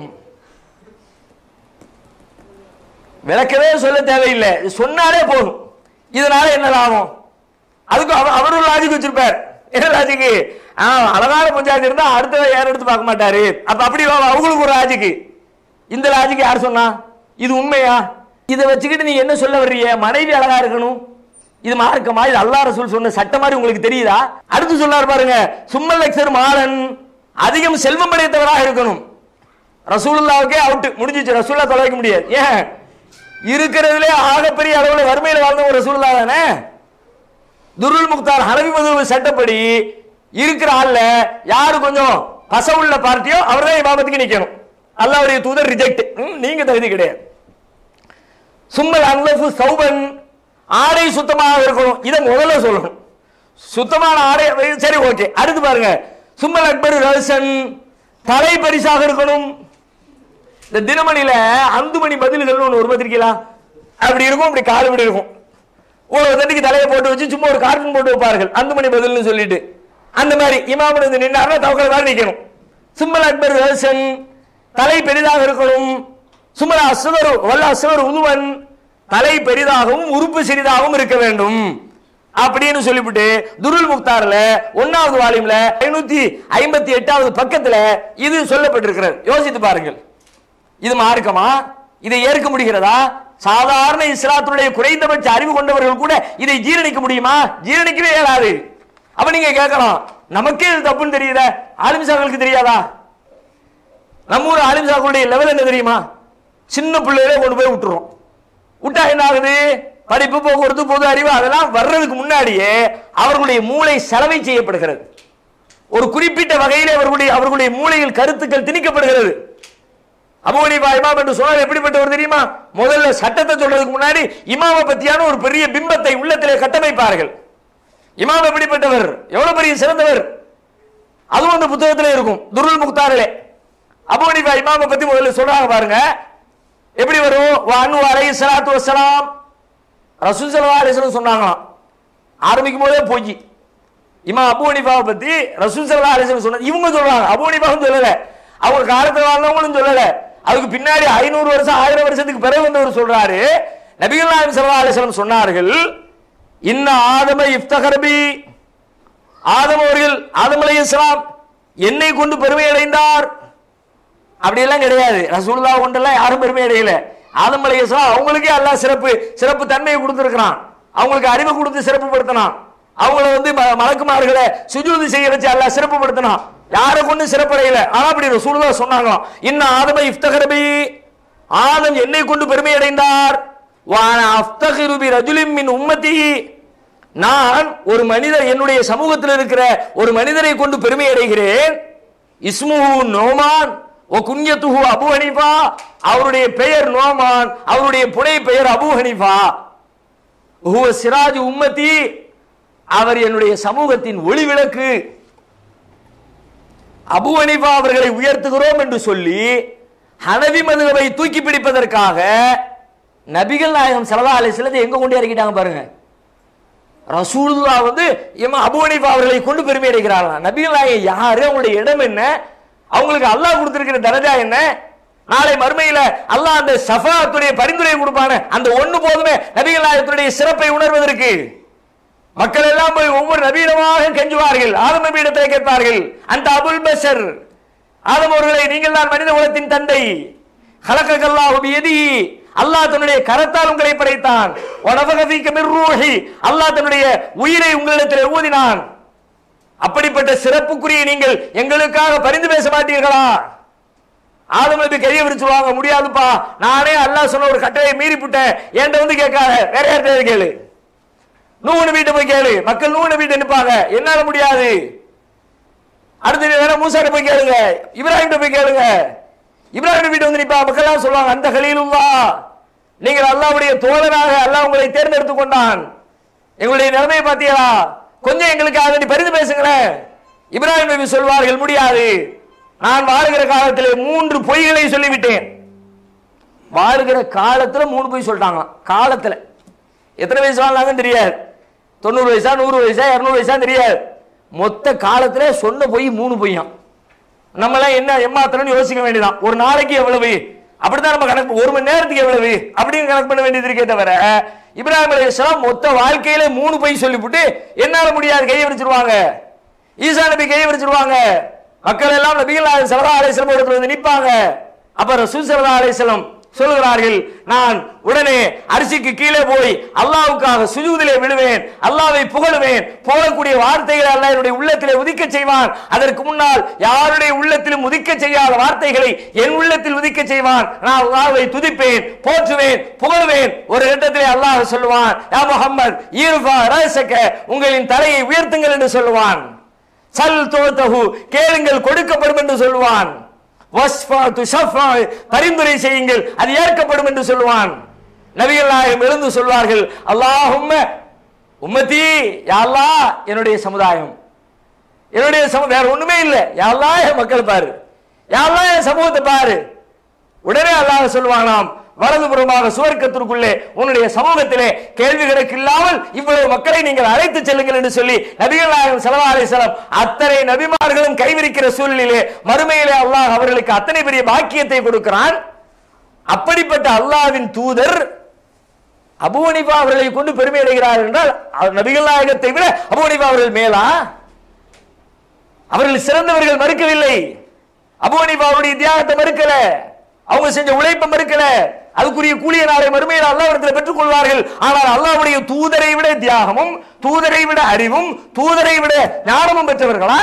விளக்கவே சொல்ல தேவையில்லை, சொன்னாலே போதும். இதனால என்ன லாபம்? அதுக்கு அவரு லாஜிக் வச்சிருப்பார். என்ன லாஜிக்கு? அழகான பொஞ்சாதி இருந்தா அடுத்தவன் யாரும் எடுத்து பார்க்க மாட்டாரு. அப்ப அப்படி அவங்களுக்கு ஒரு லாஜிக்கு. இந்த லாஜிக் யார் சொன்னா? இது உண்மையா? இதை வச்சுக்கிட்டு நீங்க என்ன சொல்ல வர்றீங்க? மனைவி அழகா இருக்கணும், இது மார்க்கமா? இது அல்லாஹ் ரசூல் சொன்ன சட்டம் மாதிரி உங்களுக்கு தெரியுதா? அடுத்து சொன்னார் பாருங்க, சும்மல் அக்ஸர் மாலன், அதிகம் செல்வம் படைத்தவராக இருக்கணும். ரசூலுல்லாவுக்கே அவுட் முடிஞ்சிச்சு, ரசூலுல்லாஹ் தொலைக்க முடியாது. ஏன்? இருக்கிறதுலே ஆகப்பெரிய அளவுல வறுமையில வாழ்ந்த ஒரு ரசூலுல்லாஹ் தானே. துருல் முக்தார் ஹனபி மதுஹப் சட்டப்படி இருக்கிற ஆள்ல யாரு கொஞ்சம் பசவுள்ள பார்ட்டியோ அவர்தான் இமாமத்துக்கு நிக்கணும். அல்லாஹ்வுடைய தூதர் ரிஜெக்ட், நீங்க தகுதி கிடையாது. சும்மல் அன்லஃபு சௌபன், ஆடை சுத்தமாக இருக்கணும். இதை முதல்ல சொல்லணும். சுத்தமான ஆடை சரி, ஓகே. அடுத்து பாருங்க, சும்மல் அக்பர் ரசன், தலை பரிசாக இருக்கணும். இந்த தினமணியில அந்துமணி பதில்கள் ஒன்று ஒரு பத்திரிக்கையா அப்படி இருக்கும், அப்படி கால் இப்படி இருக்கும். ஒரு தண்டிக்கு தலையை போட்டு வச்சு சும்மா ஒரு கார்ட்டூன் போட்டு வைப்பார்கள், அந்துமணி பதில்னு சொல்லிட்டு. அந்த மாதிரி இமாம் வந்து நின்னாருன்னா தவக்கல் மாதிரி நிக்கணும். சும்மல் அக்பர் ரசன், தலை பெரிதாக இருக்கணும். சும்மல் அஸ்வர் வல்ல அஸ்வர் உதுவன், தலை பெரிதாகவும் உறுப்பு சிறிதாகவும் இருக்க வேண்டும் அப்படின்னு சொல்லிவிட்டு துருல் முக்தார்ல ஒன்னாவது வால்யூம்ல ஐநூத்தி ஐம்பத்தி எட்டாவது பக்கத்துல இது சொல்லப்பட்டிருக்கிறது. யோசித்து பாருங்கள், இது மார்க்கமா? இதை ஏற்க முடிகிறதா? சாதாரண இஸ்லாத்துடைய குறைந்தபட்ச அறிவு கொண்டவர்கள் கூட இதை ஜீரணிக்க முடியுமா? ஜீரணிக்கவே இயலாது. அப்ப நீங்க கேட்கலாம், நமக்கே இது தப்புன்னு தெரியுத, ஆலிம்சாக்களுக்கு தெரியாதா? நம்ம ஊர் ஆலிம்சாக்களுடைய லெவல் என்ன தெரியுமா? சின்ன பிள்ளைகளே கொண்டு போய் விட்டுறோம். விட்டா என்ன ஆகுது? படிப்பு, போக்குவரத்து, பொது அறிவு அதெல்லாம் வர்றதுக்கு முன்னாடியே அவர்களுடைய மூளை செலவை செய்யப்படுகிறது. ஒரு குறிப்பிட்ட வகையிலே அவர்களுடைய அவர்களுடைய மூளையில் கருத்துக்கள் திணிக்கப்படுகிறது. அபூ ஹனீஃபா இமாம் என்று சொன்னால் எப்படிப்பட்டவர் தெரியுமா? முதல்ல சட்டத்தை சொல்றதுக்கு முன்னாடி இமாம பத்தியான ஒரு பெரிய பிம்பத்தை உள்ளத்திலே கட்டமைப்பார்கள். இமாம் எப்படிப்பட்டவர், எவ்வளவு பெரிய சிறந்தவர், அதுவும் அந்த புத்தகத்திலே இருக்கும், துருல் முக்தாரிலே. அபூ ஹனீஃபா இமாம பத்தி முதல்ல சொல்றாங்க பாருங்க. எப்படி வரும்? அன்ஹு அலைஹிஸ்ஸலாத்து வஸ்ஸலாம், ரசூல் ஸல்லல்லாஹு அலைஹி வஸல்லம் சொன்னாங்களாம். ஆரம்பிக்கும் போதே போய் இமாம் அபூ ஹனீஃபாவை பத்தி ரசூல் ஸல்லல்லாஹு அலைஹி வஸல்லம் சொன்னாங்க. இவங்க சொல்றாங்க, அபூ ஹனீஃபாவும் சொல்லல, அவங்க காலத்துல வாழ்ந்தவங்களும் சொல்லல. அதுக்கு பின்னாடி ஐநூறு வருஷம் ஆயிரம் வருஷத்துக்கு பிறகு வந்தவர் சொல்றாரு, நபிகள் நாயகம் ஸல்லல்லாஹு அலைஹி வஸல்லம் சொன்னார்கள், இன்ன ஆதம இஃப்தகரபி, ஆதம் அவர்கள், ஆதம் அலைஹிஸ்ஸலாம் என்னை கொண்டு பெருமை அடைந்தார். அப்படியெல்லாம் கிடையாது, ரசூலுல்லாஹ் கொண்டெல்லாம் யாரும் பெருமை அடையல. ஆதம் அலைஹிஸ்ஸலாம் அவங்களுக்கே அல்லாஹ் சிறப்பு சிறப்பு தன்மையை கொடுத்திருக்கிறான், அவங்களுக்கு அறிவு கொடுத்து சிறப்பு படுத்தினான், அவங்கள வந்து மலக்குமார்களை சுஜூது செய்ய வச்சு அல்லாஹ் சிறப்பு படுத்தினான். யாரை கொண்டு சிறப்படையல. ஆனா அப்படி ரசூலுல்லாஹ் சொன்னாங்களாம், இன்ன ஆதம இஃப்தகரபி, ஆதம் என்னை கொண்டு பெருமை அடைந்தார். வான அஃப்தகிரு பி ரஜுலின் மின் உம்மதி, நான் ஒரு மனிதர், என்னுடைய சமூகத்தில் இருக்கிற ஒரு மனிதரை கொண்டு பெருமை அடைகிறேன். இஸ்முஹு நோமான் ஓ குன்யத்துஹு அபூ ஹனீஃபா, அவருடைய பெயர் நோமான், அவருடைய புனை பெயர் அபூ ஹனீஃபா. ஹுவ சிராஜ் உம்மதி, அவர் என்னுடைய சமூகத்தின் ஒளி விளக்கு. அபூ ஹனீஃபா அவர்களை உயர்த்துகிறோம் என்று சொல்லி ஹனவி மதுஹபை தூக்கி பிடிப்பதற்காக நபிகள் நாயகம் ஸல்லல்லாஹு அலைஹி வஸல்லம் எங்க கொண்டு இறக்கிட்டாங்க பாருங்க. ரசூலுல்லாஹ் வந்து இமாம் அபூ ஹனீஃபா அவர்களை கொண்டு பெருமை அடைகிறார்களாம். நபிகள் நாயகம் யாரு, அவங்களுடைய இடம் என்ன, அவங்களுக்கு அல்லாஹ் கொடுத்திருக்கிற தரஜா என்ன, நாளை மறுமையில அல்லாஹ் அந்த ஷஃபாஅத்துடைய பரிந்துரை கொடுப்பான அந்த ஒண்ணு போதுமே நபிகள் நாயகத்துடைய சிறப்பை உணர்வதற்கு. மக்கள் எல்லாம் போய் ஒவ்வொரு நபீனமாக கெஞ்சுவார்கள், ஆதம் நபியிடத்தை கேட்பார்கள், அந்த அபுல் பஷர், ஆதம் அவர்களை நீங்கள் தான் மனித குலத்தின் தந்தை, ஹலகல்லாஹு பியதிஹி, அல்லாஹ் தன்னுடைய கரத்தால் உங்களை படைத்தான், வனஃபக ஃபீக மிர் ரூஹி, அல்லாஹ் தன்னுடைய உயிரை உங்களிடத்தில் ஊதினான், அப்படிப்பட்ட சிறப்புக்குரிய நீங்கள் எங்களுக்காக பரிந்து பேச மாட்டீர்களா? ஆதம் நபி கையை விரிச்சுவாங்க, முடியாதுப்பா, நானே அல்லாஹ் சொன்ன ஒரு கட்டளையை மீறி விட்டேன், என்கிட்ட வந்து கேட்காத, வேற யார்கிட்ட கேளு, நூஹ் நபிட்ட போய் கேளு. மக்கள் நூஹ் நபிட்ட நிப்பாங்க, என்னால முடியாது. அடுத்து வேற மூசாட்ட போய் கேளுங்க, இப்ராஹிம் போய் கேளுங்க. இப்ராஹிம் நபிட்ட வந்து நிப்பா, மக்கள் எல்லாம் சொல்லுவாங்க, அந்த கலீலுல்லாஹ், நீங்கள் அல்லாஹ்வுடைய தோழனாக அல்லாஹ் உங்களை தேர்ந்தெடுத்துக் கொண்டான், எங்களுடைய நிலைமையை பார்த்தீங்களா, கொஞ்சம் எங்களுக்காக நீ பரிந்து பேசுங்களேன். இப்ராஹிம் நபி சொல்வார்கள், முடியாது, நான் வாழுகிற காலத்திலே மூன்று பொய்களை சொல்லிவிட்டேன். வாழுகிற காலத்துல மூணு பொய் சொல்லிட்டாங்க. காலத்துல எத்தனை வயசு வாழ்ந்தாங்கன்னு தெரியாது, தொண்ணூறு வயசா நூறு வயசா இருநூறு வயசா தெரியாது. மொத்த காலத்துல சொன்ன பொய் மூணு பொய்யாம். நம்மளாம் என்ன எம்மாத்திரம்னு யோசிக்க வேண்டியதான். ஒரு நாளைக்கு எவ்வளவு, அப்படித்தான் நம்ம கணக்கு, ஒரு மணி நேரத்துக்கு எவ்வளவு அப்படின்னு கணக்கு பண்ண வேண்டியது இருக்கே தவிர, இப்ராஹிம் அலைஹிஸ்ஸலாம் மொத்த வாழ்க்கையில மூணு பொய் சொல்லிவிட்டு என்னால முடியாது கையை விரிச்சிருவாங்க. ஈசா நபி கையை விரிச்சிருவாங்க. மக்கள் எல்லாம் நபிகள் நாயகம் ஸல்லல்லாஹு அலைஹி வஸல்லம் இடத்துல வந்து நிப்பாங்க. அப்ப ரசூல் ஸல்லல்லாஹு அலைஹி வஸல்லம் சொல்கிறார்கள், நான் உடனே அரிசிக்கு கீழே போய் அல்லாஹ்வுக்காக சுஜூதிலே விழுவேன், அல்லாஹ்வை புகழுவேன், புகழக்கூடிய வார்த்தைகளை அல்லாஹ் என்னுடைய உள்ளத்திலே உதிக்க செய்வான். அதற்கு முன்னால் யாருடைய உள்ளத்திலும் உதிக்க செய்யாத வார்த்தைகளை என் உள்ளத்தில் உதிக்க செய்வான். நான் அல்லாஹ்வை துதிப்பேன், போற்றுவேன், புகழுவேன். ஒரு இடத்திலே அல்லாஹ் சொல்லுவான், யா முஹம்மத் ஈர்ஃபா ரஸக, உங்களின் தலையை உயர்த்துங்கள் என்று சொல்லுவான். சல் துதஹு, கேளுங்கள் கொடுக்கப்படும் என்று சொல்லுவான். பரிந்துரை செய்யுங்கள் அது ஏற்கப்படும் என்று சொல்லுவான். நபிகள் நாயகம் எழுந்து சொல்வார்கள், அல்லாஹும்ம உம்மத்தி, யா அல்லாஹ் என்னுடைய சமுதாயம், என்னுடைய வேற ஒண்ணுமே இல்லை, யா அல்லாஹ் என் மக்கள் பாரு, யா அல்லாஹ் என் சமூகத்தை பாரு. உடனே அல்லாஹ் சொல்வானாம், வலதுபுறமாக சுவர்க்கத்திற்குள்ளே உன்னுடைய சமூகத்திலே கேள்வி கணக்கு இல்லாமல் இவ்வளவு மக்களை நீங்கள் அழைத்து செல்லுங்கள் என்று சொல்லி நபிகள் நாயகம் ஸல்லல்லாஹு அலைஹி வஸல்லம் அத்தனை நபிமார்களும் கைவிரிக்கிற சூழ்நிலையிலே மறுமையிலே அல்லாஹ் அவர்களுக்கு அத்தனை பெரிய பாக்கியத்தை கொடுக்கிறான். அப்படிப்பட்ட அல்லாஹ்வின் தூதர் அபூ ஹனீஃபா அவர்களை கொண்டு பெருமை அடைகிறார் என்றால் நபிகள் நாயகத்தை விட அபூ ஹனீஃபா அவர்கள் மேலா? அவர்கள் சிறந்தவர்கள் மறுக்கவில்லை. அபூ ஹனீஃபா அவருடைய தியாகத்தை மறுக்கல, அவங்க செஞ்ச உழைப்பை மறுக்கல, அதுக்குரிய கூலிய நாளை மறுமையில் அல்லாஹ்விடத்தில் பெற்றுக் கொள்வார்கள். ஆனால் அல்லாஹ்வுடைய தூதரை விட தியாகமும், தூதரை விட அறிவும், தூதரை விட ஞானமும் பெற்றவர்களா?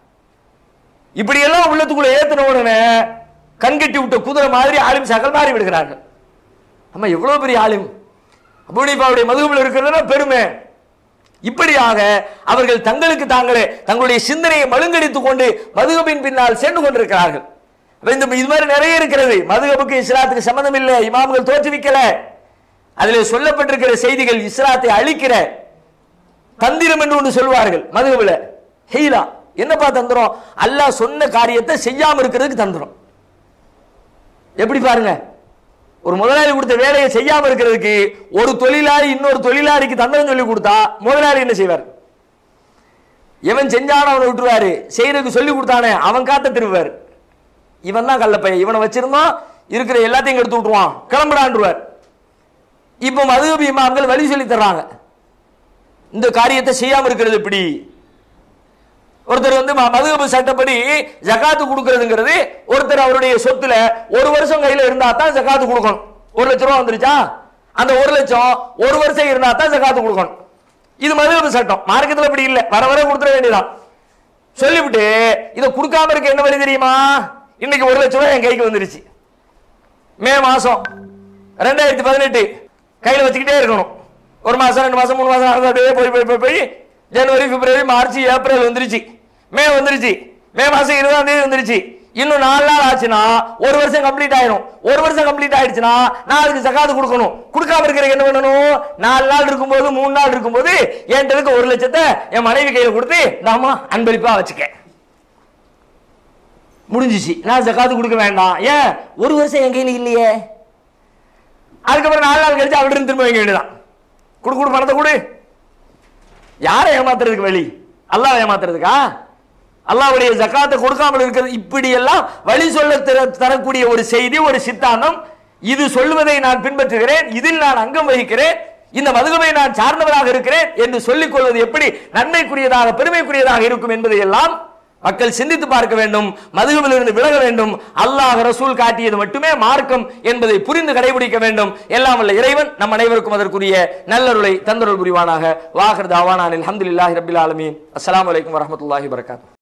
இப்படி எல்லாம் உள்ளத்துக்குள்ள ஏத்தின உடனே கண்கட்டி விட்ட குதிரை மாதிரி ஆலிம் சகல் மாறி விடுகிறார்கள். ஆமா, எவ்வளவு பெரிய ஆலிம் அபூ ஹனீஃபாவுடைய மதுஹபில் இருக்கிறதுனா பெருமை. இப்படியாக அவர்கள் தங்களுக்கு தாங்களே தங்களுடைய சிந்தனையை மழுங்கடித்துக் கொண்டு மதுஹபின் பின்னால் சென்று கொண்டிருக்கிறார்கள். இந்த இது மாதிரி நிறைய இருக்கிறது. மதுஹபுக்கு இஸ்லாத்துக்கு சம்பந்தம் இல்லை, இமாம்கள் தோற்றுவிக்கல. அதில் சொல்லப்பட்டிருக்கிற செய்திகள் இஸ்லாத்தை அழிக்கிற தந்திரம் என்று ஒன்று சொல்வார்கள் மதுஹபுல. ஹீலா, என்னப்பா தந்திரம்? அல்லாஹ் சொன்ன காரியத்தை செய்யாம இருக்கிறதுக்கு தந்திரம். எப்படி பாருங்க, ஒரு முதலாளி கொடுத்த வேலையை செய்யாம இருக்கிறதுக்கு ஒரு தொழிலாளி இன்னொரு தொழிலாளிக்கு தந்திரம் சொல்லி கொடுத்தா முதலாளி என்ன செய்வார்? எவன் செஞ்சான அவனை விட்டுருவாரு, செய்யறதுக்கு சொல்லி கொடுத்தானே அவன் காத்த திருவார். இவன் தான் கள்ள பையன், இவனை வச்சிருந்தோம் இருக்கிற எல்லாத்தையும் எடுத்து விட்டுருவான், கிளம்புடான்றுவார். இப்போ மதுஹபி இமாம்கள் வழி சொல்லி தர்றாங்க, இந்த காரியத்தை செய்யாம இருக்கிறது எப்படி? ஒருத்தர் வந்து மதுஹபு சட்டப்படி ஜகாத்து கொடுக்கிறதுங்கிறது ஒருத்தர் அவருடைய சொத்துல ஒரு வருஷம் கையில இருந்தா தான் ஜகாத்து கொடுக்கணும். ஒரு லட்சம் ரூபா வந்துருச்சா, அந்த ஒரு லட்சம் ஒரு வருஷம் இருந்தா தான் ஜகாத்து கொடுக்கணும். இது மதுஹபு சட்டம். மார்க்கத்தில் அப்படி இல்லை, வர வர கொடுத்துட வேண்டியதான். சொல்லிவிட்டு இதை கொடுக்காம இருக்க என்ன வழி தெரியுமா? இன்னைக்கு ஒரு லட்சம் ரூபாய் என் கைக்கு வந்துருச்சு, மே மாசம் ரெண்டாயிரத்தி பதினெட்டு கையில வச்சுக்கிட்டே இருக்கணும். ஒரு மாசம் ரெண்டு மாசம் மூணு மாசம் அப்படியே போய் போய் போய் ஜனவரி பிப்ரவரி மார்ச் ஏப்ரல் வந்துருச்சு, மே வந்துருச்சு, மே மாசம் இருபதாம் தேதி வந்துருச்சு. இன்னும் நாலு நாள் ஆச்சுன்னா ஒரு வருஷம் கம்ப்ளீட் ஆயிரும். ஒரு வருஷம் கம்ப்ளீட் ஆயிடுச்சுன்னா நான் அதுக்கு ஜகாத்து கொடுக்கணும். கொடுக்காம இருக்கிற என்ன பண்ணணும்? நாலு நாள் இருக்கும்போது மூணு நாள் இருக்கும்போது என்கிட்ட இருக்க ஒரு லட்சத்தை என் மனைவி கையில கொடுத்து நாம அன்பளிப்பா வச்சுக்க, முடிஞ்சிச்சு. நான் ஜகாத்து கொடுக்க வேண்டாம். ஏன்? ஒரு வருஷம் என் கையில இல்லையே. அதுக்கப்புறம் நாலு நாள் கழிச்சு அவர்கிட்ட திரும்ப வைக்க வேண்டியதான். கொடு கொடு பணத்தை கொடு. யாரை ஏமாத்துறதுக்கு வழி? அல்லாஹ் ஏமாத்துறதுக்கா? அல்லாஹ்வுடைய ஜகாத்தை கொடுக்காமல் இருக்கிறது. இப்படி எல்லாம் வழி சொல்ல தரக்கூடிய ஒரு செய்தி, ஒரு சித்தாந்தம். இது சொல்லுவதை நான் பின்பற்றுகிறேன், இதில் நான் அங்கம் வகிக்கிறேன், இந்த மதுஹபை நான் சார்ந்தவராக இருக்கிறேன் என்று சொல்லிக் கொள்வது எப்படி நன்மைக்குரியதாக பெருமைக்குரியதாக இருக்கும் என்பதை எல்லாம் மக்கள் சிந்தித்து பார்க்க வேண்டும். மதுஹபிலிருந்து விலக வேண்டும். அல்லாஹ் ரசூல் காட்டியது மட்டுமே மார்க்கம் என்பதை புரிந்து கடைபிடிக்க வேண்டும். எல்லாம் வல்ல இறைவன் நம் அனைவருக்கும் அதற்குரிய நல்லருளை தந்தருள் புரிவானாக. வாஹிர் தாவானா அல்ஹம்துலில்லாஹி ரப்பில் ஆலமீன். அஸ்ஸலாமு அலைக்கும் வரஹ்மத்துல்லாஹி வபரகாத்துஹு.